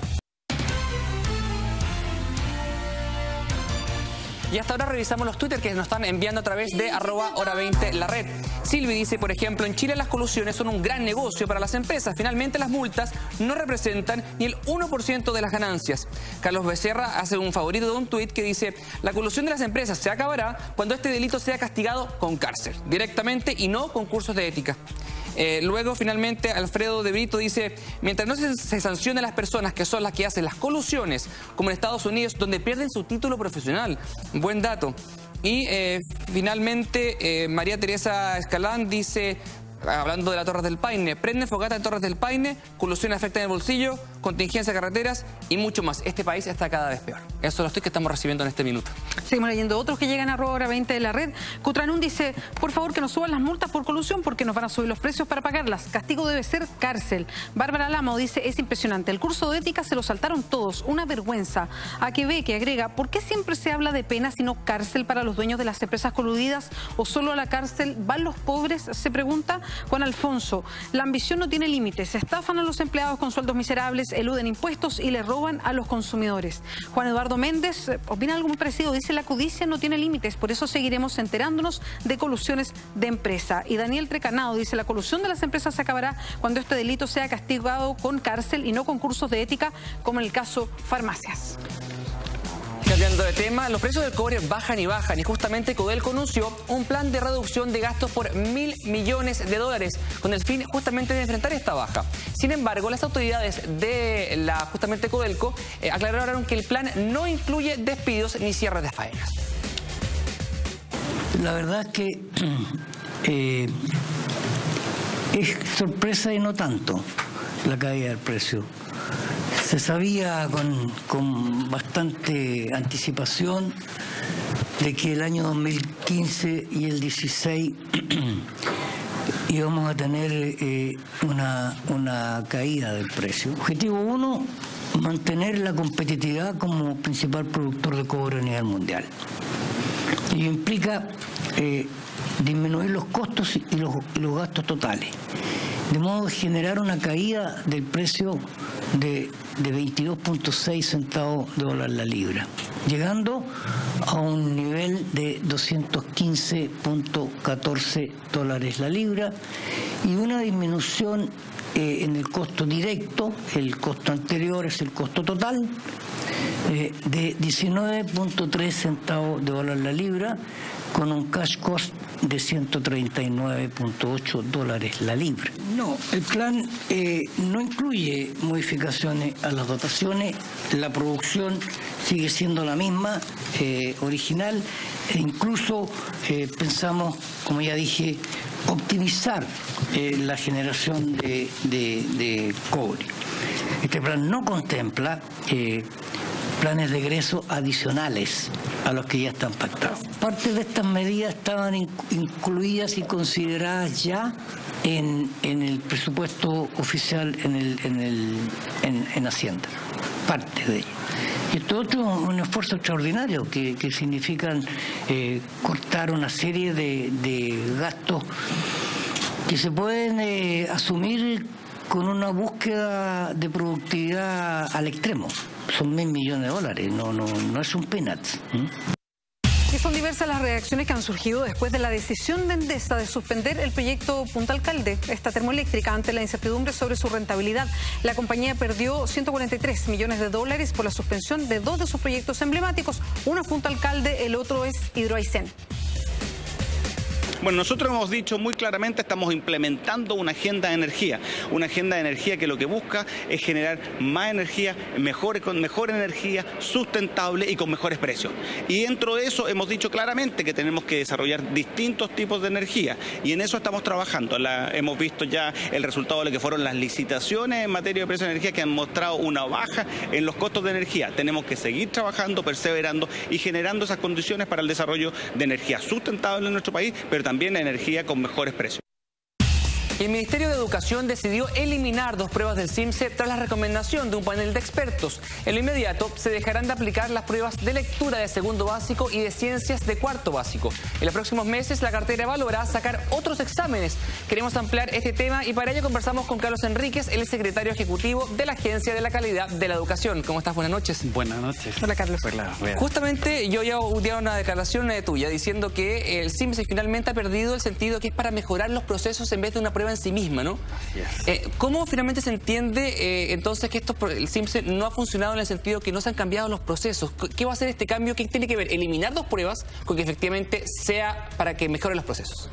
Y hasta ahora revisamos los Twitter que nos están enviando a través de @hora20 la red. Silvi dice, por ejemplo, en Chile las colusiones son un gran negocio para las empresas. Finalmente las multas no representan ni el 1% de las ganancias. Carlos Becerra hace un favorito de un tuit que dice, la colusión de las empresas se acabará cuando este delito sea castigado con cárcel, directamente y no con cursos de ética. Luego, finalmente, Alfredo de Brito dice, mientras no se sancione a las personas que son las que hacen las colusiones, como en Estados Unidos, donde pierden su título profesional. Buen dato. Y finalmente, María Teresa Escalán dice, hablando de las Torres del Paine, prenden fogata en Torres del Paine, colusión afecta en el bolsillo, contingencia de carreteras y mucho más. Este país está cada vez peor. Eso es lo que estamos recibiendo en este minuto. Seguimos leyendo otros que llegan a @hora 20 de la red. Cutranún dice, por favor que nos suban las multas por colusión porque nos van a subir los precios para pagarlas. Castigo debe ser cárcel. Bárbara Lamo dice, es impresionante. El curso de ética se lo saltaron todos. Una vergüenza. Que agrega, ¿por qué siempre se habla de pena sino cárcel para los dueños de las empresas coludidas? ¿O solo a la cárcel van los pobres? Se pregunta Juan Alfonso. La ambición no tiene límites. Se estafan a los empleados con sueldos miserables, eluden impuestos y le roban a los consumidores. Juan Eduardo Méndez opina algo muy parecido. Dice, la codicia no tiene límites. Por eso seguiremos enterándonos de colusiones de empresa. Y Daniel Trecanado dice, la colusión de las empresas se acabará cuando este delito sea castigado con cárcel y no con cursos de ética, como en el caso farmacias. Cambiando de tema, los precios del cobre bajan y bajan y justamente Codelco anunció un plan de reducción de gastos por $1.000 millones con el fin justamente de enfrentar esta baja. Sin embargo, las autoridades de justamente Codelco aclararon que el plan no incluye despidos ni cierres de faenas. La verdad es que es sorpresa y no tanto la caída del precio. Se sabía con bastante anticipación de que el año 2015 y el 16 íbamos a tener una caída del precio. Objetivo 1, mantener la competitividad como principal productor de cobre a nivel mundial. Y implica disminuir los costos y los gastos totales, de modo de generar una caída del precio de 22.6 centavos de dólar la libra, llegando a un nivel de 215.14 dólares la libra y una disminución en el costo directo, el costo anterior es el costo total, de 19.3 centavos de dólar la libra, con un cash cost de 139.8 dólares la libra. No, el plan no incluye modificaciones a las dotaciones, la producción sigue siendo la misma, original, e incluso pensamos, como ya dije, optimizar la generación de cobre. Este plan no contempla planes de egreso adicionales a los que ya están pactados. Parte de estas medidas estaban incluidas y consideradas ya en el presupuesto oficial en Hacienda. Parte de ello. Y esto otro es un esfuerzo extraordinario que significan cortar una serie de gastos que se pueden asumir con una búsqueda de productividad al extremo. Son $1.000 millones, no es un peanuts. Y son diversas las reacciones que han surgido después de la decisión de Endesa de suspender el proyecto Punta Alcalde, esta termoeléctrica, ante la incertidumbre sobre su rentabilidad. La compañía perdió $143 millones por la suspensión de dos de sus proyectos emblemáticos. Uno es Punta Alcalde, el otro es Hydro Aysén. Bueno, nosotros hemos dicho muy claramente, estamos implementando una agenda de energía que lo que busca es generar más energía, con mejor energía, sustentable y con mejores precios. Y dentro de eso hemos dicho claramente que tenemos que desarrollar distintos tipos de energía y en eso estamos trabajando. Hemos visto ya el resultado de lo que fueron las licitaciones en materia de precios de energía que han mostrado una baja en los costos de energía. Tenemos que seguir trabajando, perseverando y generando esas condiciones para el desarrollo de energía sustentable en nuestro país, pero también energía con mejores precios. El Ministerio de Educación decidió eliminar 2 pruebas del CIMSE tras la recomendación de un panel de expertos. En lo inmediato se dejarán de aplicar las pruebas de lectura de segundo básico y de ciencias de cuarto básico. En los próximos meses la cartera evaluará sacar otros exámenes. Queremos ampliar este tema y para ello conversamos con Carlos Enríquez, el secretario ejecutivo de la Agencia de la Calidad de la Educación. ¿Cómo estás? Buenas noches. Buenas noches. Hola, Carlos. Justamente yo ya di una declaración tuya diciendo que el CIMSE finalmente ha perdido el sentido que es para mejorar los procesos en vez de una prueba en sí misma, ¿no? ¿Cómo finalmente se entiende entonces que el CIMSE no ha funcionado en el sentido que no se han cambiado los procesos? ¿Qué va a hacer este cambio? ¿Qué tiene que ver? ¿Eliminar 2 pruebas con que efectivamente sea para que mejoren los procesos?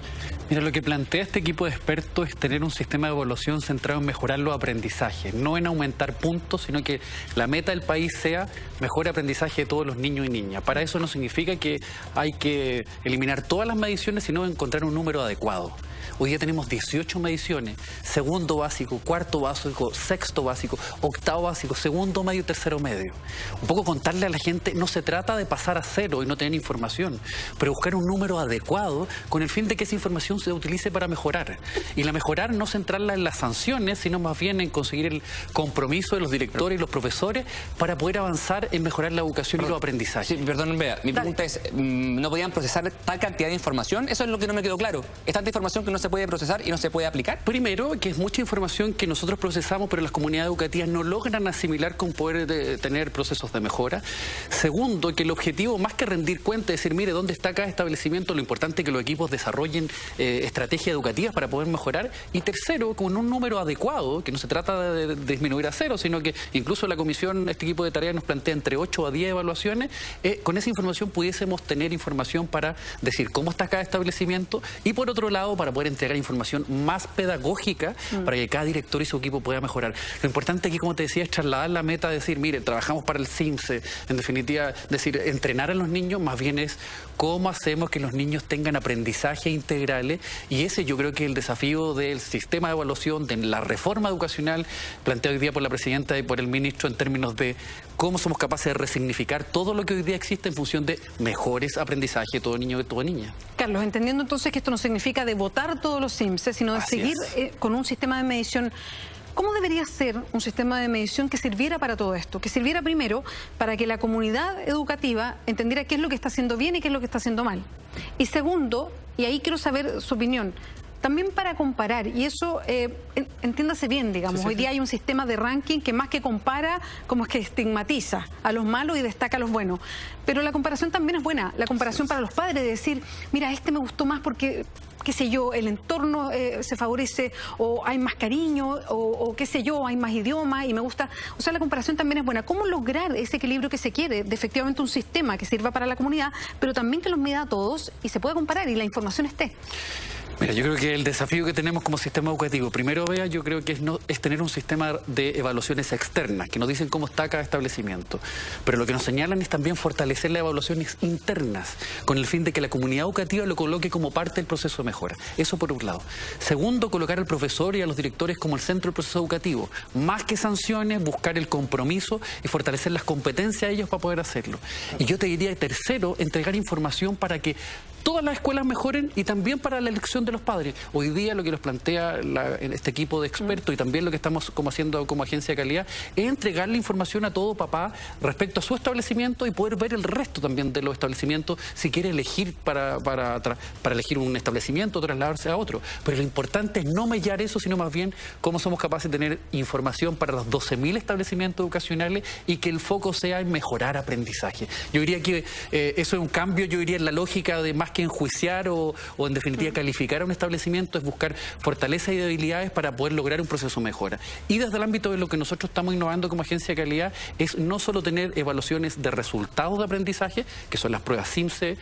Mira, lo que plantea este equipo de expertos es tener un sistema de evaluación centrado en mejorar los aprendizajes, no en aumentar puntos, sino que la meta del país sea mejor aprendizaje de todos los niños y niñas. Para eso no significa que hay que eliminar todas las mediciones, sino encontrar un número adecuado. Hoy día tenemos 18 mediciones, segundo básico, cuarto básico, sexto básico, octavo básico, segundo medio, tercero medio. Un poco contarle a la gente, no se trata de pasar a cero y no tener información, pero buscar un número adecuado con el fin de que esa información se utilice para mejorar. Y la mejorar no centrarla en las sanciones, sino más bien en conseguir el compromiso de los directores y los profesores para poder avanzar en mejorar la educación y los aprendizajes. Sí, perdón, Bea, mi pregunta es, ¿no podían procesar tal cantidad de información? Eso es lo que no me quedó claro. ¿Es tanta información que no se puede procesar y no se puede aplicar? Primero, que es mucha información que nosotros procesamos, pero las comunidades educativas no logran asimilar con poder tener procesos de mejora. Segundo, que el objetivo, más que rendir cuenta, es decir, mire, ¿dónde está cada establecimiento? Lo importante es que los equipos desarrollen estrategias educativas para poder mejorar. Y tercero, con un número adecuado, que no se trata de disminuir a cero, sino que incluso la comisión, este equipo de tareas nos plantea entre 8 a 10 evaluaciones. Con esa información pudiésemos tener información para decir cómo está cada establecimiento y, por otro lado, para poder entregar información más pedagógica para que cada director y su equipo pueda mejorar. Lo importante aquí, como te decía, es trasladar la meta, decir, mire, trabajamos para el CIMSE, en definitiva, decir, entrenar a los niños, más bien es cómo hacemos que los niños tengan aprendizaje integrales, y ese yo creo que es el desafío del sistema de evaluación, de la reforma educacional planteada hoy día por la presidenta y por el ministro en términos de cómo somos capaces de resignificar todo lo que hoy día existe en función de mejores aprendizajes de todo niño y de toda niña. Carlos, entendiendo entonces que esto no significa de votar todos los CIMSE, sino de seguir con un sistema de medición. ¿Cómo debería ser un sistema de medición que sirviera para todo esto? Que sirviera primero para que la comunidad educativa entendiera qué es lo que está haciendo bien y qué es lo que está haciendo mal. Y segundo, y ahí quiero saber su opinión, también para comparar, y eso entiéndase bien, digamos, hoy día hay un sistema de ranking que más que compara, como es que estigmatiza a los malos y destaca a los buenos. Pero la comparación también es buena, la comparación para los padres, de decir, mira, este me gustó más porque, qué sé yo, el entorno se favorece, o hay más cariño, o qué sé yo, hay más idioma y me gusta. O sea, la comparación también es buena. ¿Cómo lograr ese equilibrio que se quiere de efectivamente un sistema que sirva para la comunidad, pero también que los mida a todos y se pueda comparar y la información esté? Mira, yo creo que el desafío que tenemos como sistema educativo, primero, Bea, yo creo que es tener un sistema de evaluaciones externas, que nos dicen cómo está cada establecimiento. Pero lo que nos señalan es también fortalecer las evaluaciones internas, con el fin de que la comunidad educativa lo coloque como parte del proceso de mejora. Eso por un lado. Segundo, colocar al profesor y a los directores como el centro del proceso educativo. Más que sanciones, buscar el compromiso y fortalecer las competencias de ellos para poder hacerlo. Y yo te diría, tercero, entregar información para que todas las escuelas mejoren y también para la elección de los padres. Hoy día lo que nos plantea este equipo de expertos y también lo que estamos haciendo como agencia de calidad es entregarle información a todo papá respecto a su establecimiento y poder ver el resto también de los establecimientos si quiere elegir para elegir un establecimiento o trasladarse a otro. Pero lo importante es no mellar eso, sino más bien cómo somos capaces de tener información para los 12.000 establecimientos educacionales y que el foco sea en mejorar aprendizaje. Yo diría que eso es un cambio, yo diría, en la lógica de más que enjuiciar o en definitiva calificar a un establecimiento, es buscar fortalezas y debilidades para poder lograr un proceso de mejora. Y desde el ámbito de lo que nosotros estamos innovando como agencia de calidad es no solo tener evaluaciones de resultados de aprendizaje, que son las pruebas CIMSE,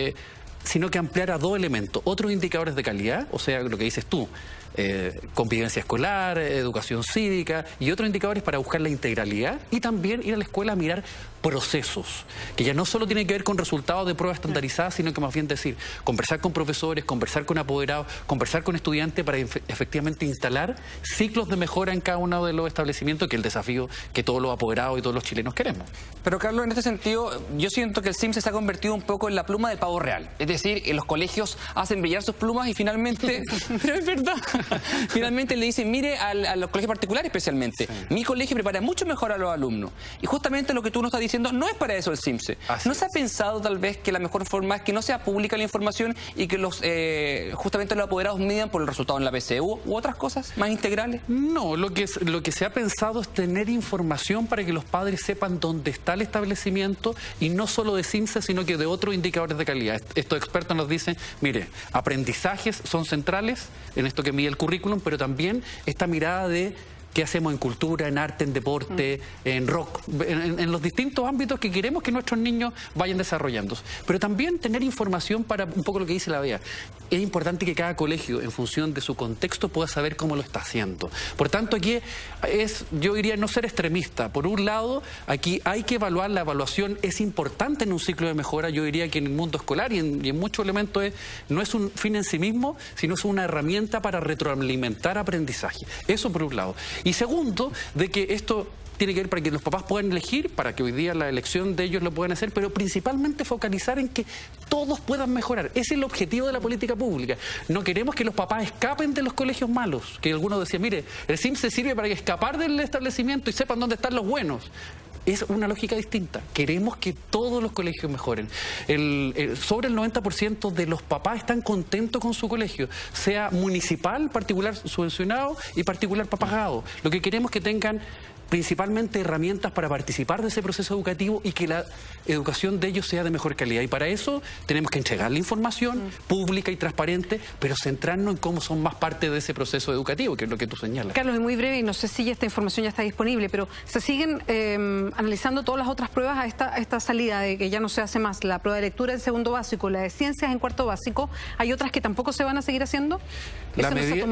sino que ampliar a 2 elementos, otros indicadores de calidad, o sea, lo que dices tú, convivencia escolar, educación cívica y otros indicadores para buscar la integralidad y también ir a la escuela a mirar procesos, que ya no solo tienen que ver con resultados de pruebas estandarizadas, sino que más bien decir, conversar con profesores, conversar con apoderados, conversar con estudiantes para efectivamente instalar ciclos de mejora en cada uno de los establecimientos, que es el desafío que todos los apoderados y todos los chilenos queremos. Pero Carlos, en este sentido, yo siento que el CIMSE se ha convertido un poco en la pluma del pavo real. Es decir, los colegios hacen brillar sus plumas y finalmente, pero es verdad, finalmente le dicen, mire, a los colegios particulares especialmente, mi colegio prepara mucho mejor a los alumnos. Y justamente lo que tú nos estás diciendo, no es para eso el CIMSE. ¿No se ha pensado tal vez que la mejor forma es que no sea pública la información y que justamente los apoderados midan por el resultado en la PCU u otras cosas más integrales? No, lo que se ha pensado es tener información para que los padres sepan dónde está el establecimiento y no solo de CIMSE, sino que de otros indicadores de calidad. Estos expertos nos dicen, mire, aprendizajes son centrales en esto que mide el currículum, pero también esta mirada de qué hacemos en cultura, en arte, en deporte, en rock, en los distintos ámbitos que queremos que nuestros niños vayan desarrollándose. Pero también tener información para un poco lo que dice la Bea. Es importante que cada colegio, en función de su contexto, pueda saber cómo lo está haciendo. Por tanto, aquí yo diría no ser extremista. Por un lado, aquí hay que evaluar, la evaluación es importante en un ciclo de mejora. Yo diría que en el mundo escolar y en muchos elementos no es un fin en sí mismo, sino es una herramienta para retroalimentar aprendizaje. Eso por un lado. Y segundo, de que esto tiene que ver para que los papás puedan elegir, para que hoy día la elección de ellos lo puedan hacer, pero principalmente focalizar en que todos puedan mejorar. Ese es el objetivo de la política pública. No queremos que los papás escapen de los colegios malos, que algunos decían, mire, el SIM se sirve para escapar del establecimiento y sepan dónde están los buenos. Es una lógica distinta. Queremos que todos los colegios mejoren. Sobre el 90% de los papás están contentos con su colegio, sea municipal, particular subvencionado y particular pagado. Lo que queremos es que tengan principalmente herramientas para participar de ese proceso educativo y que la educación de ellos sea de mejor calidad. Y para eso tenemos que entregar la información pública y transparente, pero centrarnos en cómo son más parte de ese proceso educativo, que es lo que tú señalas. Carlos, y muy breve, y no sé si esta información ya está disponible, pero se siguen analizando todas las otras pruebas a esta salida de que ya no se hace más la prueba de lectura en segundo básico, la de ciencias en cuarto básico. ¿Hay otras que tampoco se van a seguir haciendo? La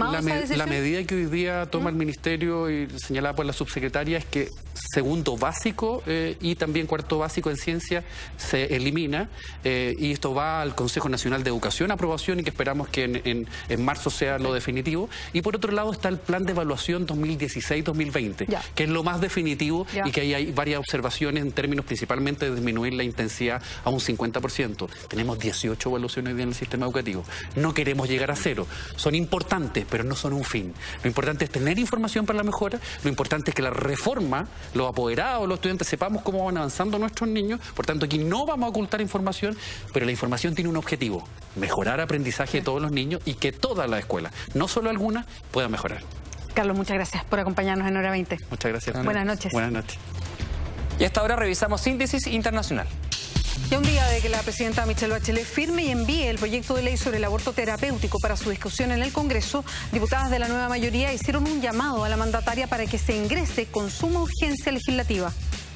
medida que hoy día toma el Ministerio y señalada por la subsecretaria es que segundo básico y también cuarto básico en ciencia se elimina y esto va al Consejo Nacional de Educación a aprobación y que esperamos que en marzo sea lo definitivo. Y por otro lado está el plan de evaluación 2016-2020, que es lo más definitivo y que ahí hay varias observaciones en términos principalmente de disminuir la intensidad a un 50%. Tenemos 18 evaluaciones en el sistema educativo. No queremos llegar a cero. Son importantes, pero no son un fin. Lo importante es tener información para la mejora, lo importante es que la reforma, los apoderados, los estudiantes, sepamos cómo van avanzando nuestros niños. Por tanto, aquí no vamos a ocultar información, pero la información tiene un objetivo: mejorar aprendizaje de todos los niños y que todas las escuelas, no solo algunas, puedan mejorar. Carlos, muchas gracias por acompañarnos en Hora 20. Muchas gracias. Buenas noches. Buenas noches. Y hasta ahora revisamos síntesis internacional. Ya un día de que la presidenta Michelle Bachelet firme y envíe el proyecto de ley sobre el aborto terapéutico para su discusión en el Congreso, diputadas de la nueva mayoría hicieron un llamado a la mandataria para que se ingrese con suma urgencia legislativa.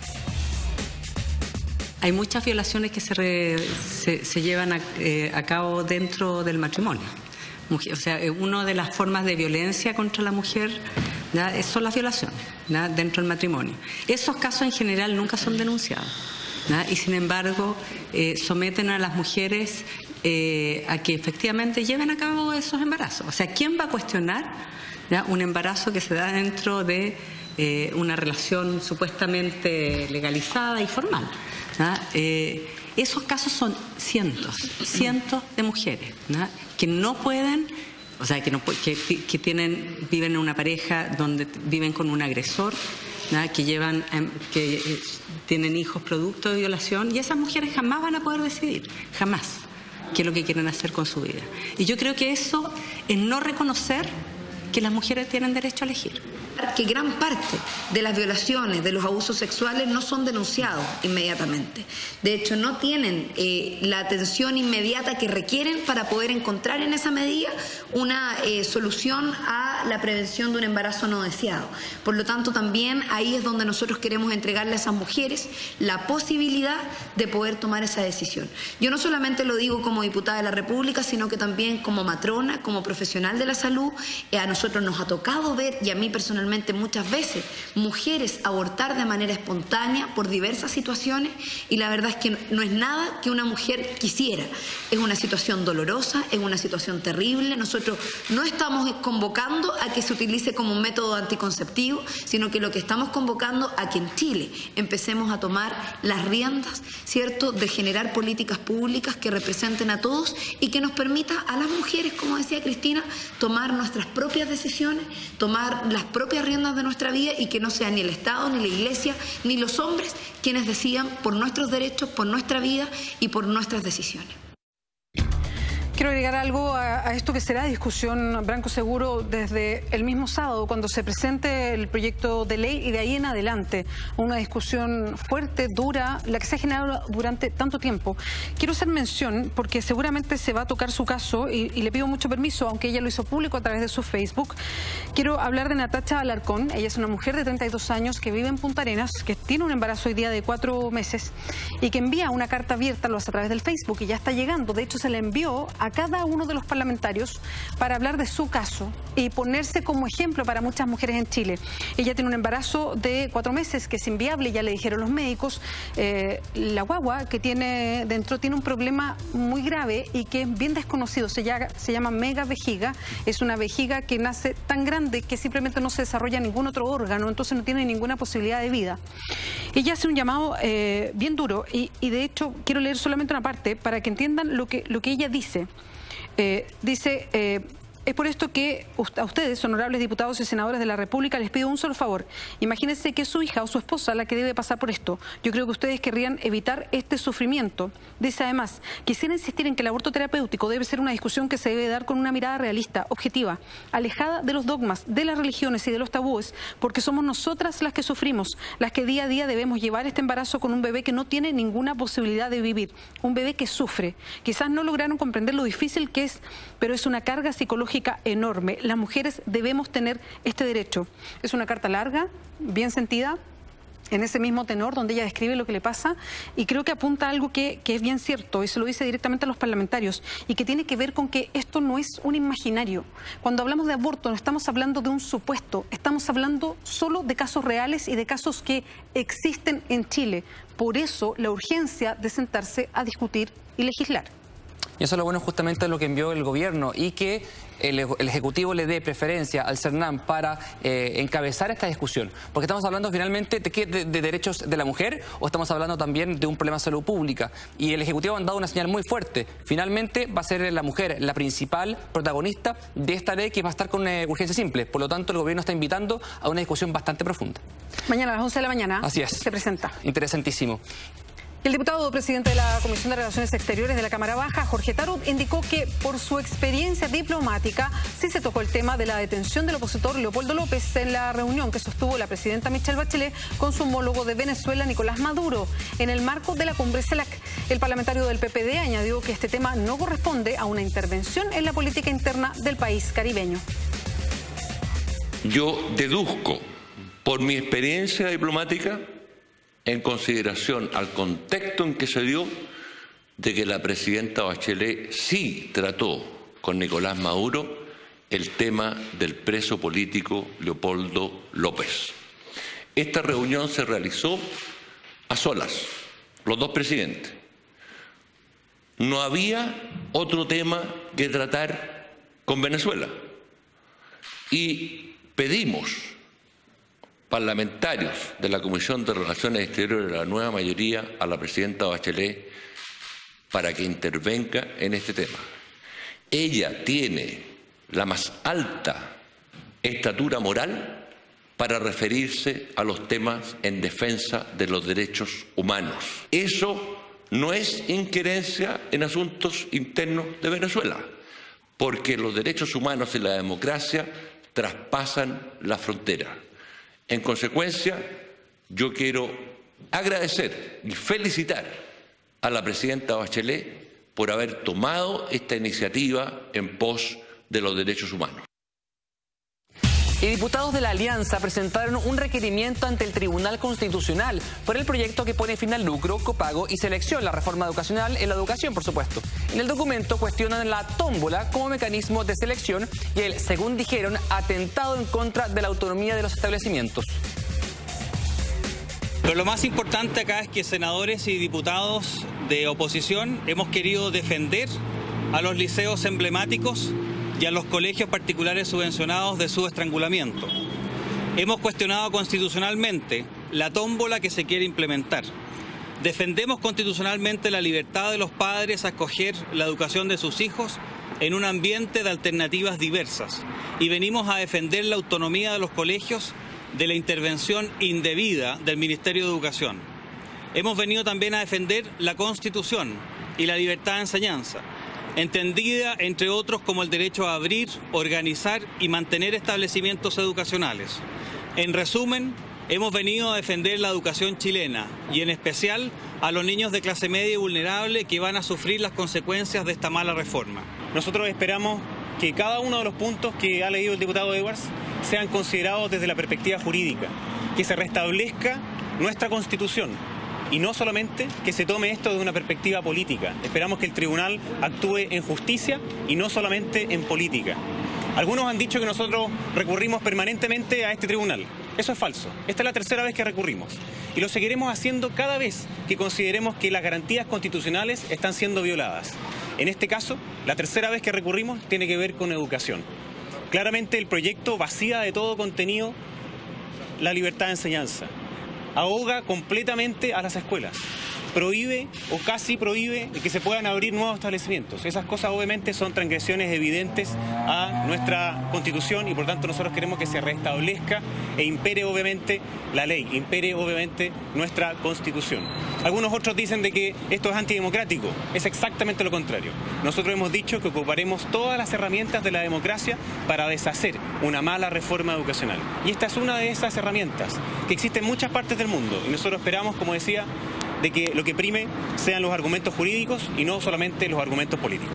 Hay muchas violaciones que se llevan a cabo dentro del matrimonio. O sea, una de las formas de violencia contra la mujer son las violaciones dentro del matrimonio. Esos casos en general nunca son denunciados. Y sin embargo someten a las mujeres a que efectivamente lleven a cabo esos embarazos. O sea, ¿quién va a cuestionar un embarazo que se da dentro de una relación supuestamente legalizada y formal? Esos casos son cientos de mujeres que no pueden, o sea, que viven en una pareja donde viven con un agresor, que tienen hijos producto de violación, y esas mujeres jamás van a poder decidir, jamás, qué es lo que quieren hacer con su vida. Y yo creo que eso es no reconocer que las mujeres tienen derecho a elegir. Que gran parte de las violaciones, de los abusos sexuales no son denunciados inmediatamente. De hecho, no tienen la atención inmediata que requieren para poder encontrar en esa medida una solución a la prevención de un embarazo no deseado. Por lo tanto, también ahí es donde nosotros queremos entregarle a esas mujeres la posibilidad de poder tomar esa decisión. Yo no solamente lo digo como diputada de la República, sino que también como matrona, como profesional de la salud. A nosotros nos ha tocado ver, y a mí personalmente muchas veces, mujeres abortar de manera espontánea por diversas situaciones, y la verdad es que no es nada que una mujer quisiera. Es una situación dolorosa, es una situación terrible. Nosotros no estamos convocando a que se utilice como un método anticonceptivo, sino que lo que estamos convocando a que en Chile empecemos a tomar las riendas, ¿cierto?, de generar políticas públicas que representen a todos y que nos permita a las mujeres, como decía Cristina, tomar nuestras propias decisiones, tomar las propias riendas de nuestra vida, y que no sea ni el Estado, ni la Iglesia, ni los hombres quienes decidan por nuestros derechos, por nuestra vida y por nuestras decisiones. Quiero agregar algo a esto que será discusión, Branco, seguro desde el mismo sábado, cuando se presente el proyecto de ley, y de ahí en adelante una discusión fuerte, dura, la que se ha generado durante tanto tiempo. Quiero hacer mención, porque seguramente se va a tocar su caso, y le pido mucho permiso, aunque ella lo hizo público a través de su Facebook. Quiero hablar de Natacha Alarcón. Ella es una mujer de 32 años que vive en Punta Arenas, que tiene un embarazo hoy día de 4 meses y que envía una carta abierta, lo hace a través del Facebook, y ya está llegando. De hecho, se le envió a cada uno de los parlamentarios para hablar de su caso y ponerse como ejemplo para muchas mujeres en Chile. Ella tiene un embarazo de 4 meses que es inviable, ya le dijeron los médicos. La guagua que tiene dentro tiene un problema muy grave y que es bien desconocido. Se llama megavejiga. Es una vejiga que nace tan grande que simplemente no se desarrolla ningún otro órgano, entonces no tiene ninguna posibilidad de vida. Ella hace un llamado bien duro y de hecho quiero leer solamente una parte para que entiendan lo que ella dice. Es por esto que a ustedes, honorables diputados y senadores de la República, les pido un solo favor. Imagínense que es su hija o su esposa la que debe pasar por esto. Yo creo que ustedes querrían evitar este sufrimiento. Dice además, quisiera insistir en que el aborto terapéutico debe ser una discusión que se debe dar con una mirada realista, objetiva, alejada de los dogmas, de las religiones y de los tabúes, porque somos nosotras las que sufrimos, las que día a día debemos llevar este embarazo con un bebé que no tiene ninguna posibilidad de vivir, un bebé que sufre. Quizás no lograron comprender lo difícil que es, pero es una carga psicológica enorme. Las mujeres debemos tener este derecho. Es una carta larga, bien sentida, en ese mismo tenor donde ella describe lo que le pasa, y creo que apunta a algo que es bien cierto, y se lo dice directamente a los parlamentarios, y que tiene que ver con que esto no es un imaginario. Cuando hablamos de aborto no estamos hablando de un supuesto, estamos hablando solo de casos reales y de casos que existen en Chile. Por eso la urgencia de sentarse a discutir y legislar. Y eso es lo bueno justamente de lo que envió el gobierno, y que el Ejecutivo le dé preferencia al CERNAM para encabezar esta discusión. Porque estamos hablando finalmente de derechos de la mujer, o estamos hablando también de un problema de salud pública. Y el Ejecutivo ha dado una señal muy fuerte. Finalmente va a ser la mujer la principal protagonista de esta ley, que va a estar con urgencia simple. Por lo tanto, el gobierno está invitando a una discusión bastante profunda. Mañana a las 11 de la mañana. Así es. Se presenta. Interesantísimo. El diputado presidente de la Comisión de Relaciones Exteriores de la Cámara Baja, Jorge Tarut, indicó que por su experiencia diplomática sí se tocó el tema de la detención del opositor Leopoldo López en la reunión que sostuvo la presidenta Michelle Bachelet con su homólogo de Venezuela, Nicolás Maduro, en el marco de la cumbre CELAC. El parlamentario del PPD añadió que este tema no corresponde a una intervención en la política interna del país caribeño. Yo deduzco, por mi experiencia diplomática, en consideración al contexto en que se dio, de que la presidenta Bachelet sí trató con Nicolás Maduro el tema del preso político Leopoldo López. Esta reunión se realizó a solas, los dos presidentes. No había otro tema que tratar con Venezuela. Y pedimos parlamentarios de la Comisión de Relaciones Exteriores de la nueva mayoría a la presidenta Bachelet para que intervenga en este tema. Ella tiene la más alta estatura moral para referirse a los temas en defensa de los derechos humanos. Eso no es injerencia en asuntos internos de Venezuela, porque los derechos humanos y la democracia traspasan la frontera. En consecuencia, yo quiero agradecer y felicitar a la presidenta Bachelet por haber tomado esta iniciativa en pos de los derechos humanos. Y diputados de la Alianza presentaron un requerimiento ante el Tribunal Constitucional por el proyecto que pone fin al lucro, copago y selección, la reforma educacional en la educación, por supuesto. En el documento cuestionan la tómbola como mecanismo de selección y el, según dijeron, atentado en contra de la autonomía de los establecimientos. Pero lo más importante acá es que senadores y diputados de oposición hemos querido defender a los liceos emblemáticos y a los colegios particulares subvencionados de su estrangulamiento. Hemos cuestionado constitucionalmente la tómbola que se quiere implementar. Defendemos constitucionalmente la libertad de los padres a escoger la educación de sus hijos en un ambiente de alternativas diversas. Y venimos a defender la autonomía de los colegios de la intervención indebida del Ministerio de Educación. Hemos venido también a defender la Constitución y la libertad de enseñanza. entendida entre otros como el derecho a abrir, organizar y mantener establecimientos educacionales. En resumen, hemos venido a defender la educación chilena y en especial a los niños de clase media y vulnerable que van a sufrir las consecuencias de esta mala reforma. Nosotros esperamos que cada uno de los puntos que ha leído el diputado Edwards sean considerados desde la perspectiva jurídica, que se restablezca nuestra Constitución y no solamente que se tome esto de una perspectiva política. Esperamos que el tribunal actúe en justicia y no solamente en política. Algunos han dicho que nosotros recurrimos permanentemente a este tribunal. Eso es falso. Esta es la tercera vez que recurrimos y lo seguiremos haciendo cada vez que consideremos que las garantías constitucionales están siendo violadas. En este caso, la tercera vez que recurrimos tiene que ver con educación. Claramente el proyecto vacía de todo contenido la libertad de enseñanza, ahoga completamente a las escuelas, prohíbe o casi prohíbe que se puedan abrir nuevos establecimientos. Esas cosas obviamente son transgresiones evidentes a nuestra Constitución y por tanto nosotros queremos que se restablezca e impere obviamente la ley, impere obviamente nuestra Constitución. Algunos otros dicen de que esto es antidemocrático. Es exactamente lo contrario. Nosotros hemos dicho que ocuparemos todas las herramientas de la democracia para deshacer una mala reforma educacional. Y esta es una de esas herramientas que existen en muchas partes del mundo y nosotros esperamos, como decía, de que lo que prime sean los argumentos jurídicos y no solamente los argumentos políticos.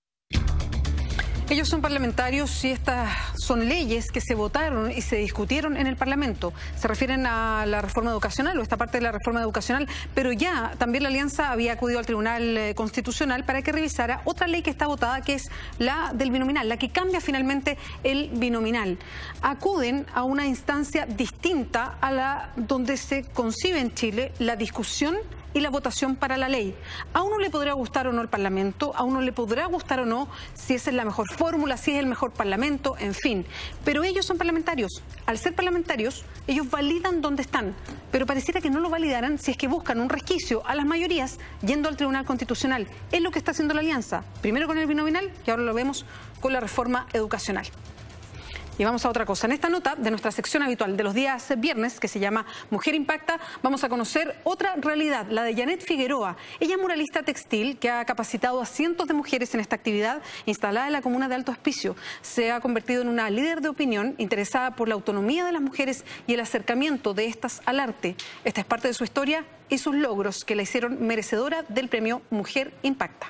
Ellos son parlamentarios y estas son leyes que se votaron y se discutieron en el Parlamento. Se refieren a la reforma educacional o esta parte de la reforma educacional, pero ya también la Alianza había acudido al Tribunal Constitucional para que revisara otra ley que está votada, que es la del binominal, la que cambia finalmente el binominal. Acuden a una instancia distinta a la donde se concibe en Chile la discusión y la votación para la ley. A uno le podrá gustar o no el Parlamento, a uno le podrá gustar o no si esa es la mejor fórmula, si es el mejor Parlamento, en fin. Pero ellos son parlamentarios. Al ser parlamentarios, ellos validan donde están. Pero pareciera que no lo validaran si es que buscan un resquicio a las mayorías yendo al Tribunal Constitucional. Es lo que está haciendo la Alianza. Primero con el binominal y ahora lo vemos con la reforma educacional. Y vamos a otra cosa. En esta nota de nuestra sección habitual de los días viernes, que se llama Mujer Impacta, vamos a conocer otra realidad, la de Janet Figueroa. Ella es muralista textil que ha capacitado a cientos de mujeres en esta actividad instalada en la comuna de Alto Hospicio. Se ha convertido en una líder de opinión interesada por la autonomía de las mujeres y el acercamiento de estas al arte. Esta es parte de su historia y sus logros que la hicieron merecedora del premio Mujer Impacta.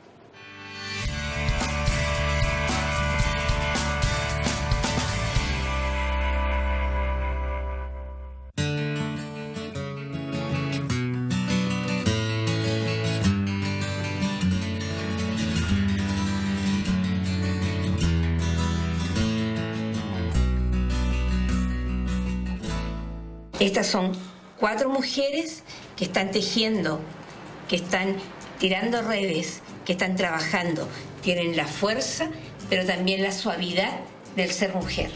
Estas son 4 mujeres que están tejiendo, que están tirando redes, que están trabajando. Tienen la fuerza, pero también la suavidad del ser mujer.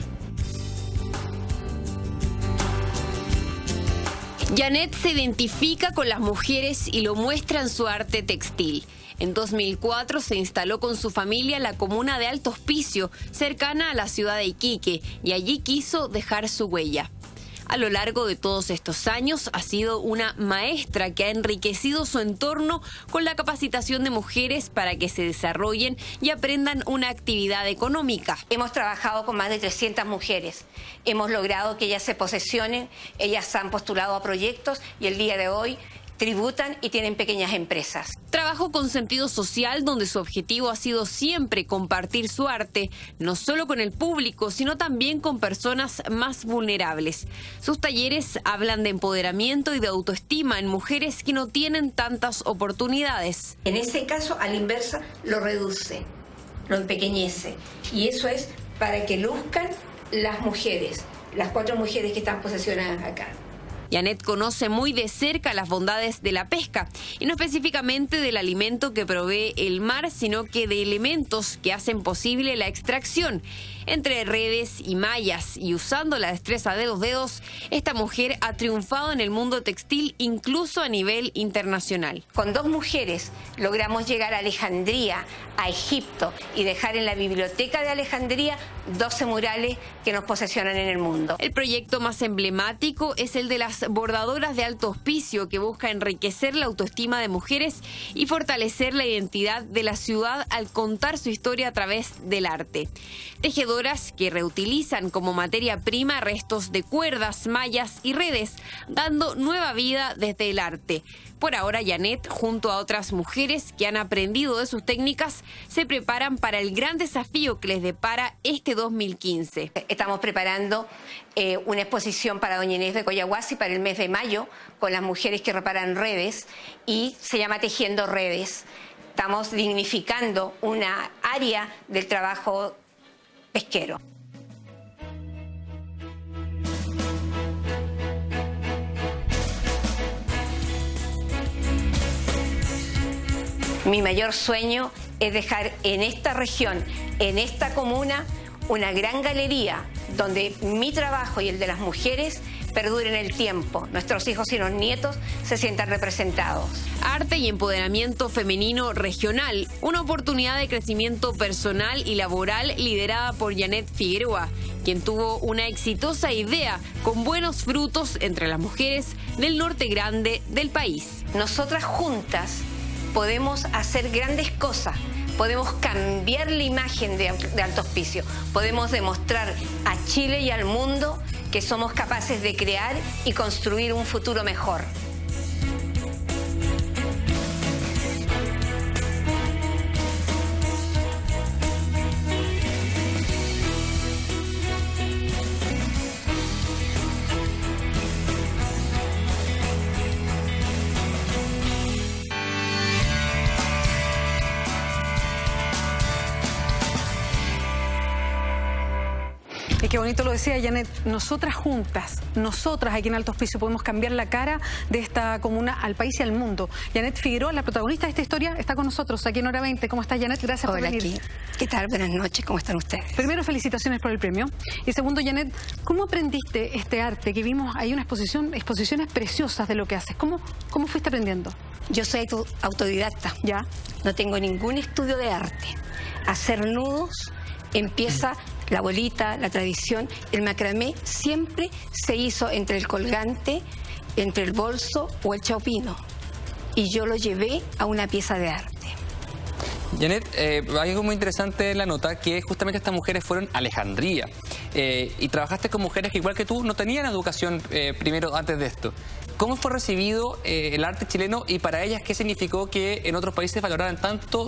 Janet se identifica con las mujeres y lo muestra en su arte textil. En 2004 se instaló con su familia en la comuna de Alto Hospicio, cercana a la ciudad de Iquique, y allí quiso dejar su huella. A lo largo de todos estos años ha sido una maestra que ha enriquecido su entorno con la capacitación de mujeres para que se desarrollen y aprendan una actividad económica. Hemos trabajado con más de 300 mujeres. Hemos logrado que ellas se posesionen, ellas han postulado a proyectos y el día de hoy tributan y tienen pequeñas empresas. Trabajo con sentido social donde su objetivo ha sido siempre compartir su arte, no solo con el público, sino también con personas más vulnerables. Sus talleres hablan de empoderamiento y de autoestima en mujeres que no tienen tantas oportunidades. En ese caso, a la inversa, lo reduce, lo empequeñece. Y eso es para que luzcan las mujeres, las 4 mujeres que están posesionadas acá. Janet conoce muy de cerca las bondades de la pesca, y no específicamente del alimento que provee el mar, sino que de elementos que hacen posible la extracción. Entre redes y mallas y usando la destreza de los dedos, esta mujer ha triunfado en el mundo textil incluso a nivel internacional. Con 2 mujeres logramos llegar a Alejandría, a Egipto, y dejar en la biblioteca de Alejandría 12 murales que nos posesionan en el mundo. El proyecto más emblemático es el de las bordadoras de alto hospicio, que busca enriquecer la autoestima de mujeres y fortalecer la identidad de la ciudad al contar su historia a través del arte. Tejedoras que reutilizan como materia prima restos de cuerdas, mallas y redes, dando nueva vida desde el arte. Por ahora, Janet, junto a otras mujeres que han aprendido de sus técnicas, se preparan para el gran desafío que les depara este 2015. Estamos preparando una exposición para Doña Inés de Coyahuasi para el mes de mayo con las mujeres que reparan redes y se llama Tejiendo Redes. Estamos dignificando una área del trabajo pesquero. Mi mayor sueño es dejar en esta región, en esta comuna, una gran galería donde mi trabajo y el de las mujeres perduren el tiempo, nuestros hijos y los nietos se sientan representados. Arte y empoderamiento femenino regional, una oportunidad de crecimiento personal y laboral liderada por Janet Figueroa, quien tuvo una exitosa idea con buenos frutos entre las mujeres del norte grande del país. Nosotras juntas podemos hacer grandes cosas, podemos cambiar la imagen de Alto Hospicio, podemos demostrar a Chile y al mundo que somos capaces de crear y construir un futuro mejor. Y qué bonito lo decía Janet, nosotras juntas, nosotras aquí en Alto Hospicio podemos cambiar la cara de esta comuna al país y al mundo. Janet Figueroa, la protagonista de esta historia, está con nosotros aquí en Hora 20. ¿Cómo estás, Janet? Gracias por venir. Hola, ¿qué tal? Buenas noches, ¿cómo están ustedes? Primero, felicitaciones por el premio. Y segundo, Janet, ¿cómo aprendiste este arte? Que vimos ahí una exposiciones preciosas de lo que haces. ¿Cómo fuiste aprendiendo? Yo soy autodidacta. ¿Ya? No tengo ningún estudio de arte. Hacer nudos empieza la bolita, la tradición. El macramé siempre se hizo entre el colgante, entre el bolso o el chaupino. Y yo lo llevé a una pieza de arte. Janet, hay algo muy interesante en la nota, que justamente estas mujeres fueron a Alejandría. Y trabajaste con mujeres que, igual que tú, no tenían educación primero antes de esto. ¿Cómo fue recibido el arte chileno y para ellas qué significó que en otros países valoraran tanto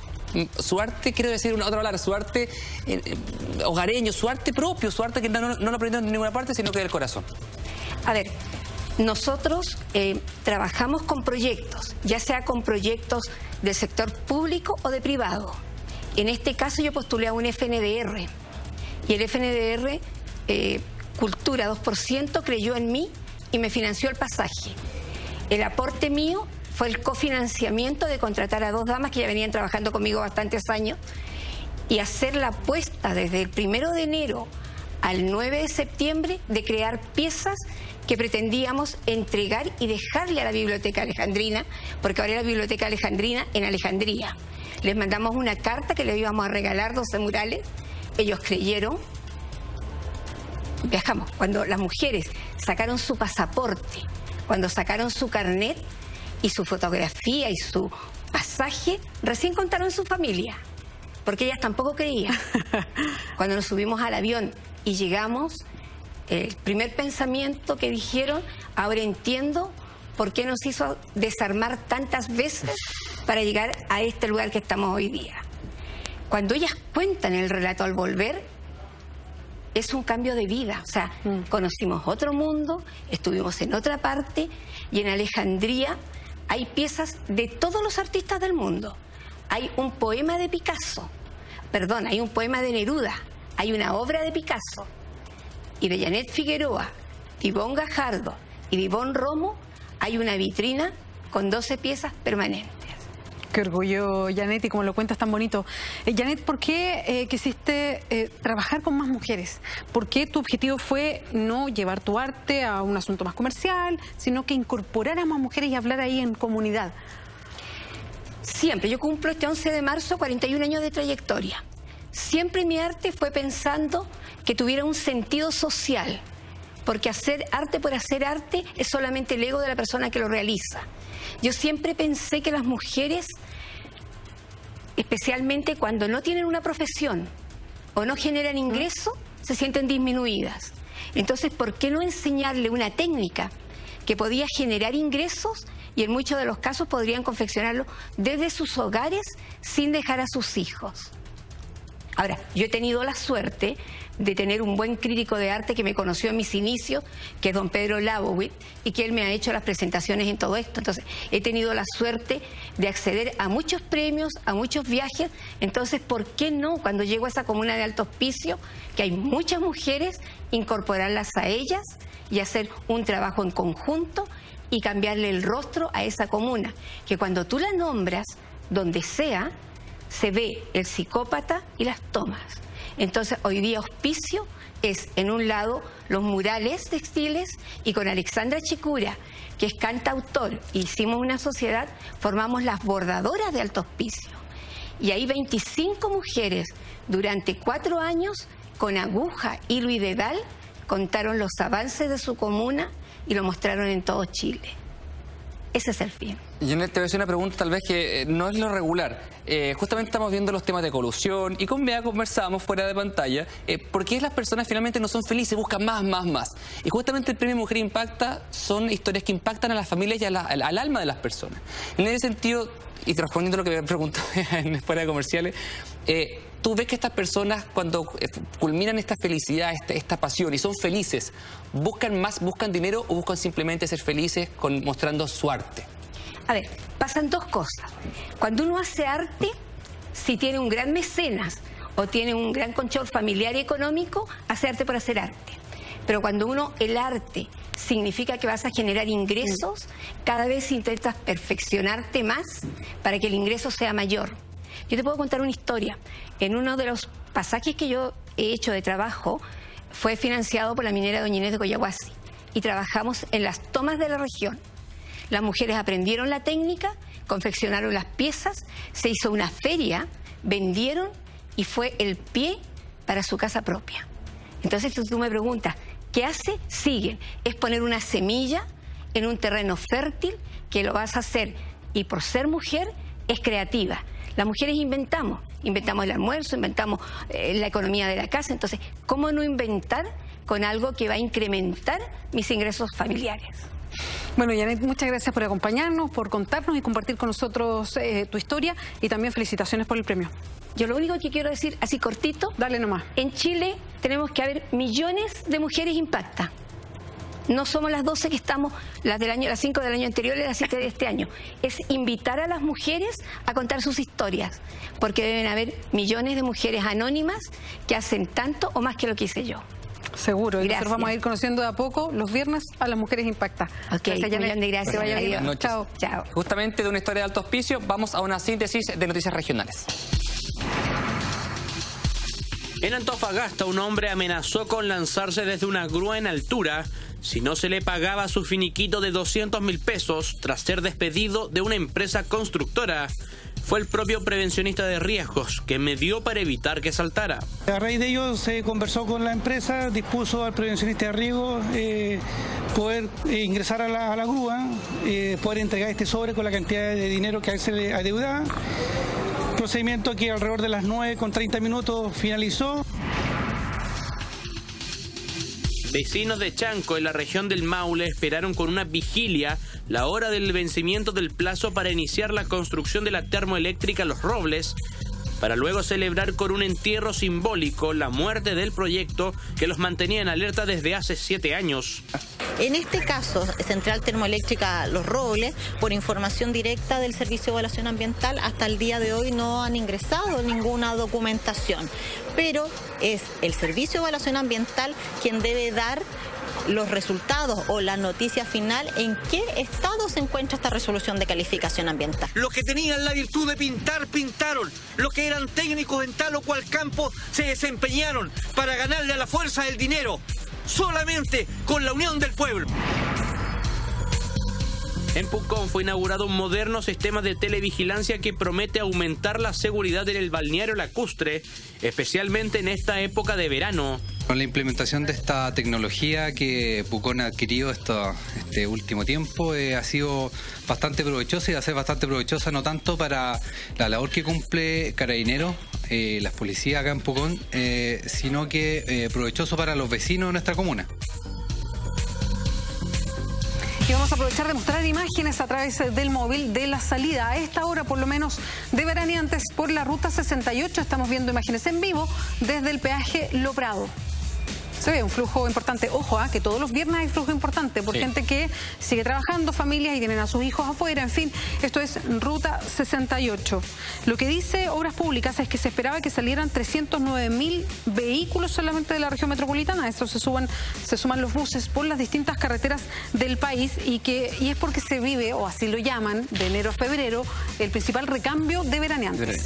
su arte, quiero decir otra palabra, su arte hogareño, su arte propio, su arte que no lo aprendieron en ninguna parte, sino que del corazón? A ver, nosotros trabajamos con proyectos, ya sea con proyectos del sector público o de privado. En este caso yo postulé a un FNDR y el FNDR Cultura 2% creyó en mí y me financió el pasaje. El aporte mío fue el cofinanciamiento de contratar a 2 damas que ya venían trabajando conmigo bastantes años y hacer la apuesta desde el 1 de enero al 9 de septiembre de crear piezas que pretendíamos entregar y dejarle a la Biblioteca Alejandrina, porque ahora es la Biblioteca Alejandrina en Alejandría. Les mandamos una carta que les íbamos a regalar 12 murales, ellos creyeron. Viajamos. Cuando las mujeres sacaron su pasaporte, cuando sacaron su carnet y su fotografía y su pasaje, recién contaron su familia, porque ellas tampoco creían. Cuando nos subimos al avión y llegamos, el primer pensamiento que dijeron: ahora entiendo por qué nos hizo desarmar tantas veces para llegar a este lugar que estamos hoy día. Cuando ellas cuentan el relato al volver, es un cambio de vida. O sea, conocimos otro mundo, estuvimos en otra parte, y en Alejandría hay piezas de todos los artistas del mundo. Hay un poema de Picasso, hay un poema de Neruda, hay una obra de Picasso. Y de Janet Figueroa, de Ivonne Gajardo y de Ivonne Romo hay una vitrina con 12 piezas permanentes. Qué orgullo, Janet, y como lo cuentas tan bonito. Janet, ¿por qué quisiste trabajar con más mujeres? ¿Por qué tu objetivo fue no llevar tu arte a un asunto más comercial, sino que incorporar a más mujeres y hablar ahí en comunidad? Siempre, yo cumplo este 11 de marzo 41 años de trayectoria. Siempre mi arte fue pensando que tuviera un sentido social, porque hacer arte por hacer arte es solamente el ego de la persona que lo realiza. Yo siempre pensé que las mujeres, especialmente cuando no tienen una profesión o no generan ingreso, se sienten disminuidas. Entonces, ¿por qué no enseñarle una técnica que podía generar ingresos y en muchos de los casos podrían confeccionarlo desde sus hogares sin dejar a sus hijos? Ahora, yo he tenido la suerte de tener un buen crítico de arte que me conoció en mis inicios, que es don Pedro Labowitz, y que él me ha hecho las presentaciones en todo esto. Entonces, he tenido la suerte de acceder a muchos premios, a muchos viajes. Entonces, ¿por qué no, cuando llego a esa comuna de Alto Hospicio, que hay muchas mujeres, incorporarlas a ellas y hacer un trabajo en conjunto y cambiarle el rostro a esa comuna? Que cuando tú la nombras, donde sea, se ve el psicópata y las tomas. Entonces, hoy día Hospicio es, en un lado, los murales textiles, y con Alexandra Chicura, que es cantautor, hicimos una sociedad, formamos las bordadoras de Alto Hospicio. Y ahí 25 mujeres, durante 4 años, con aguja, hilo y dedal, contaron los avances de su comuna y lo mostraron en todo Chile. Ese es el fin. Janet, te voy a hacer una pregunta tal vez que no es lo regular. Justamente estamos viendo los temas de colusión y con Bea conversábamos fuera de pantalla. ¿Por qué las personas finalmente no son felices? Buscan más. Y justamente el Premio Mujer Impacta son historias que impactan a las familias y al alma de las personas. En ese sentido, y respondiendo a lo que me preguntó fuera de comerciales, ¿tú ves que estas personas, cuando culminan esta felicidad, esta pasión y son felices, buscan más, buscan dinero o buscan simplemente ser felices mostrando su arte? A ver, pasan dos cosas. Cuando uno hace arte, si tiene un gran mecenas o tiene un gran control familiar y económico, hace arte por hacer arte. Pero cuando el arte significa que vas a generar ingresos, cada vez intentas perfeccionarte más para que el ingreso sea mayor. Yo te puedo contar una historia. En uno de los pasajes que yo he hecho de trabajo, fue financiado por la minera Doña Inés de Coyahuasi, y trabajamos en las tomas de la región. Las mujeres aprendieron la técnica, confeccionaron las piezas, se hizo una feria, vendieron y fue el pie para su casa propia. Entonces tú me preguntas, ¿qué hace? Siguen. Es poner una semilla en un terreno fértil que lo vas a hacer, y por ser mujer es creativa. Las mujeres inventamos el almuerzo, inventamos la economía de la casa. Entonces, ¿cómo no inventar con algo que va a incrementar mis ingresos familiares? Bueno, Janet, muchas gracias por acompañarnos, por contarnos y compartir con nosotros tu historia, y también felicitaciones por el premio. Yo lo único que quiero decir, así cortito, dale nomás. En Chile tenemos que haber millones de mujeres Impacta. No somos las 12 que estamos, las 5 del año anterior y las 7 de este año. Es invitar a las mujeres a contar sus historias, porque deben haber millones de mujeres anónimas que hacen tanto o más que lo que hice yo. Seguro, y nosotros vamos a ir conociendo de a poco los viernes a las mujeres Impacta. Ok, gracias. Vaya bien. Chao. Justamente de una historia de Alto Hospicio, vamos a una síntesis de noticias regionales. En Antofagasta, un hombre amenazó con lanzarse desde una grúa en altura si no se le pagaba su finiquito de 200.000 pesos tras ser despedido de una empresa constructora. Fue el propio prevencionista de riesgos que medió para evitar que saltara. A raíz de ello se conversó con la empresa, dispuso al prevencionista de riesgos poder ingresar a la grúa, poder entregar este sobre con la cantidad de dinero que a él se le adeudaba. Procedimiento que alrededor de las 9:30 finalizó. Vecinos de Chanco, en la región del Maule, esperaron con una vigilia la hora del vencimiento del plazo para iniciar la construcción de la termoeléctrica Los Robles, para luego celebrar con un entierro simbólico la muerte del proyecto que los mantenía en alerta desde hace 7 años. En este caso, Central Termoeléctrica Los Robles, por información directa del Servicio de Evaluación Ambiental, hasta el día de hoy no han ingresado ninguna documentación, pero es el Servicio de Evaluación Ambiental quien debe dar los resultados o la noticia final en qué estado se encuentra esta resolución de calificación ambiental. Los que tenían la virtud de pintar, pintaron. Los que eran técnicos en tal o cual campo se desempeñaron para ganarle a la fuerza del dinero, solamente con la unión del pueblo. En Pucón fue inaugurado un moderno sistema de televigilancia que promete aumentar la seguridad en el balneario lacustre, especialmente en esta época de verano. Con la implementación de esta tecnología que Pucón ha adquirido este último tiempo ha sido bastante provechosa y va a ser bastante provechosa no tanto para la labor que cumple Carabineros, las policías acá en Pucón, sino que provechoso para los vecinos de nuestra comuna. Y vamos a aprovechar de mostrar imágenes a través del móvil de la salida a esta hora, por lo menos, de veraneantes por la ruta 68. Estamos viendo imágenes en vivo desde el peaje Lo Prado. Se ve un flujo importante. Ojo, que todos los viernes hay flujo importante por gente que sigue trabajando, familias y tienen a sus hijos afuera. En fin, esto es ruta 68. Lo que dice Obras Públicas es que se esperaba que salieran 309.000 vehículos solamente de la región metropolitana. A eso se suman los buses por las distintas carreteras del país y es porque se vive, o así lo llaman, de enero a febrero, el principal recambio de veraneantes.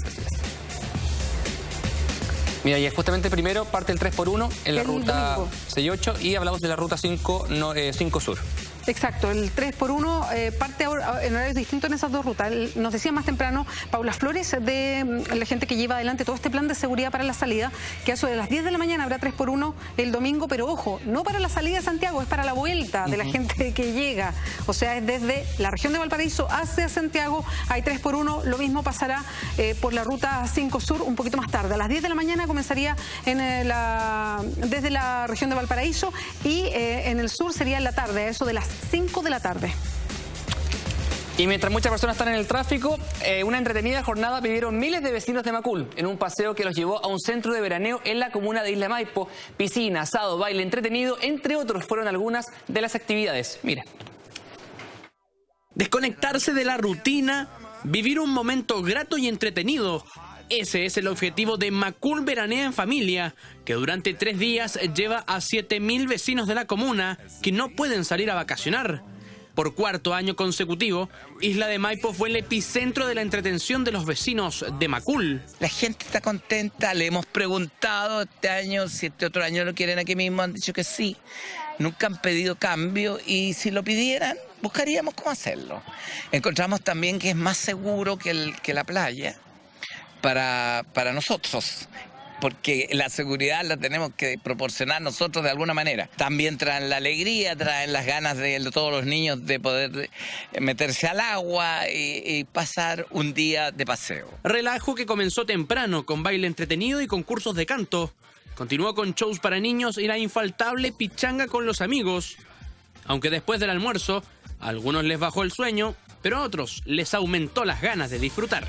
Mira, y justamente primero parte el 3x1 en la ruta 68 y hablamos de la ruta 5 Sur. Exacto, el 3x1 parte ahora en horarios distintos en esas dos rutas. Nos decía más temprano Paula Flores, de la gente que lleva adelante todo este plan de seguridad para la salida, que a eso de las 10 de la mañana habrá 3x1 el domingo, pero ojo, no para la salida de Santiago, es para la vuelta de la gente que llega. O sea, es desde la región de Valparaíso hacia Santiago, hay 3x1, lo mismo pasará por la ruta 5 Sur un poquito más tarde. A las 10 de la mañana comenzaría desde la región de Valparaíso y en el sur sería en la tarde, a eso de las 5 de la tarde. Y mientras muchas personas están en el tráfico, una entretenida jornada vivieron miles de vecinos de Macul en un paseo que los llevó a un centro de veraneo en la comuna de Isla Maipo. Piscina, asado, baile entretenido, entre otros, fueron algunas de las actividades. Mira. Desconectarse de la rutina, vivir un momento grato y entretenido. Ese es el objetivo de Macul Veranea en Familia, que durante 3 días lleva a 7.000 vecinos de la comuna que no pueden salir a vacacionar. Por 4º año consecutivo, Isla de Maipo fue el epicentro de la entretención de los vecinos de Macul. La gente está contenta, le hemos preguntado este año si este otro año lo quieren aquí mismo, han dicho que sí. Nunca han pedido cambio y si lo pidieran, buscaríamos cómo hacerlo. Encontramos también que es más seguro que la playa para nosotros, porque la seguridad la tenemos que proporcionar nosotros de alguna manera. También traen la alegría, traen las ganas de todos los niños de poder meterse al agua y pasar un día de paseo. Relajo que comenzó temprano con baile entretenido y concursos de canto. Continuó con shows para niños y la infaltable pichanga con los amigos. Aunque después del almuerzo, a algunos les bajó el sueño, pero a otros les aumentó las ganas de disfrutar.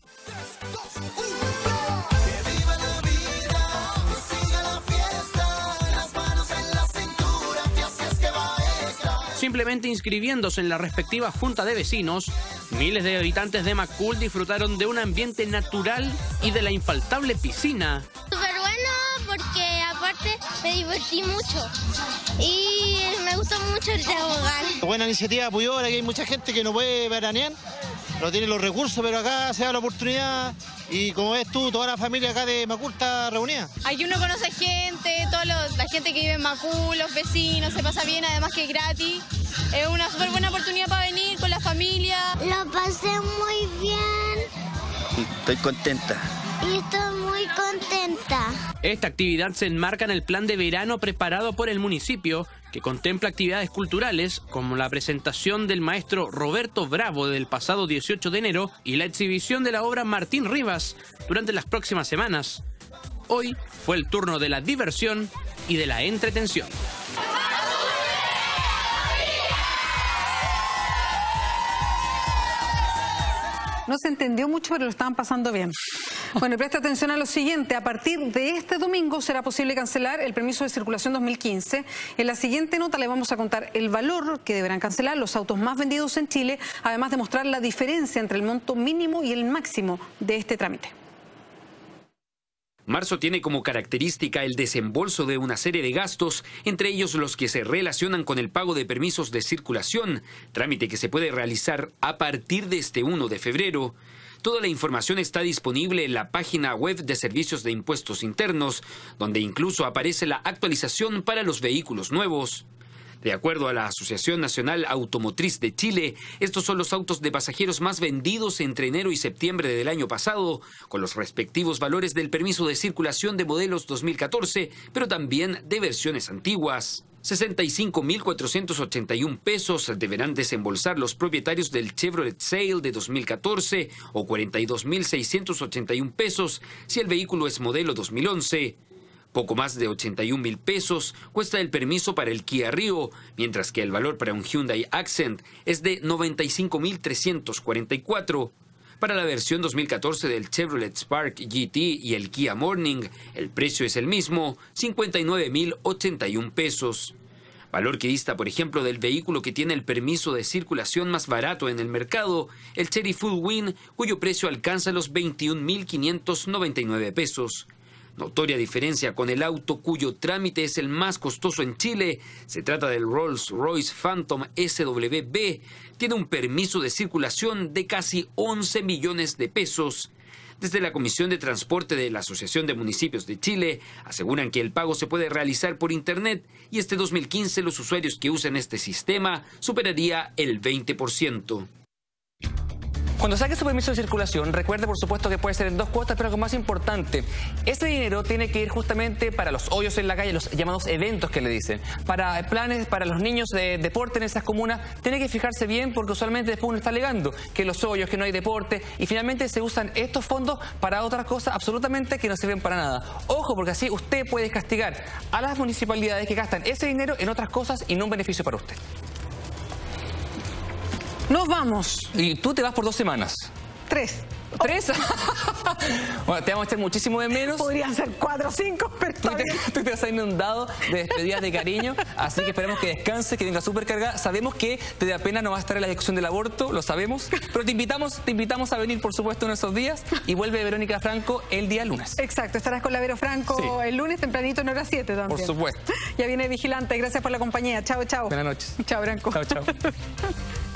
Simplemente inscribiéndose en la respectiva junta de vecinos, miles de habitantes de Macul disfrutaron de un ambiente natural y de la infaltable piscina. Súper bueno porque aparte me divertí mucho y me gustó mucho el tobogán. Buena iniciativa Puyora, que hay mucha gente que no puede veranear, no tiene los recursos, pero acá se da la oportunidad y como ves tú, toda la familia acá de Macul está reunida. Aquí uno conoce gente, la gente que vive en Macul, los vecinos, se pasa bien, además que es gratis. Es una súper buena oportunidad para venir con la familia. Lo pasé muy bien. Estoy contenta. Y estoy muy contenta. Esta actividad se enmarca en el plan de verano preparado por el municipio, que contempla actividades culturales como la presentación del maestro Roberto Bravo del pasado 18 de enero y la exhibición de la obra Martín Rivas durante las próximas semanas. Hoy fue el turno de la diversión y de la entretención. No se entendió mucho, pero lo estaban pasando bien. Bueno, y presta atención a lo siguiente. A partir de este domingo será posible cancelar el permiso de circulación 2015. En la siguiente nota le vamos a contar el valor que deberán cancelar los autos más vendidos en Chile, además de mostrar la diferencia entre el monto mínimo y el máximo de este trámite. Marzo tiene como característica el desembolso de una serie de gastos, entre ellos los que se relacionan con el pago de permisos de circulación, trámite que se puede realizar a partir de este 1 de febrero. Toda la información está disponible en la página web de Servicios de Impuestos Internos, donde incluso aparece la actualización para los vehículos nuevos. De acuerdo a la Asociación Nacional Automotriz de Chile, estos son los autos de pasajeros más vendidos entre enero y septiembre del año pasado, con los respectivos valores del permiso de circulación de modelos 2014, pero también de versiones antiguas. 65.481 pesos deberán desembolsar los propietarios del Chevrolet Sail de 2014 o 42.681 pesos si el vehículo es modelo 2011. Poco más de 81.000 pesos cuesta el permiso para el Kia Rio, mientras que el valor para un Hyundai Accent es de 95.344. Para la versión 2014 del Chevrolet Spark GT y el Kia Morning, el precio es el mismo, 59.081 pesos. Valor que dista, por ejemplo, del vehículo que tiene el permiso de circulación más barato en el mercado, el Chery Full Wing, cuyo precio alcanza los 21.599 pesos. Notoria diferencia con el auto cuyo trámite es el más costoso en Chile. Se trata del Rolls-Royce Phantom SWB. Tiene un permiso de circulación de casi 11 millones de pesos. Desde la Comisión de Transporte de la Asociación de Municipios de Chile aseguran que el pago se puede realizar por Internet y este 2015 los usuarios que usen este sistema superaría el 20%. Cuando saque su permiso de circulación, recuerde por supuesto que puede ser en 2 cuotas, pero lo más importante, ese dinero tiene que ir justamente para los hoyos en la calle, los llamados eventos que le dicen, para planes para los niños de deporte en esas comunas. Tiene que fijarse bien porque usualmente después uno está alegando que los hoyos, que no hay deporte, y finalmente se usan estos fondos para otras cosas absolutamente que no sirven para nada. Ojo, porque así usted puede castigar a las municipalidades que gastan ese dinero en otras cosas y no un beneficio para usted. Nos vamos. Y tú te vas por 2 semanas. 3. 3. Bueno, te vamos a echar muchísimo de menos. Podrían ser 4 o 5, pero tú te vas a inundado de despedidas de cariño, así que esperemos que descanses, que venga súper cargada. Sabemos que te da pena, no va a estar en la discusión del aborto, lo sabemos, pero te invitamos a venir, por supuesto, en esos días, y vuelve Verónica Franco el día lunes. Exacto, estarás con la Vero Franco el lunes tempranito en hora 7 también. Por supuesto. Ya viene Vigilante, gracias por la compañía. Chao, chao. Buenas noches. Chao, Branco. Chao, chao.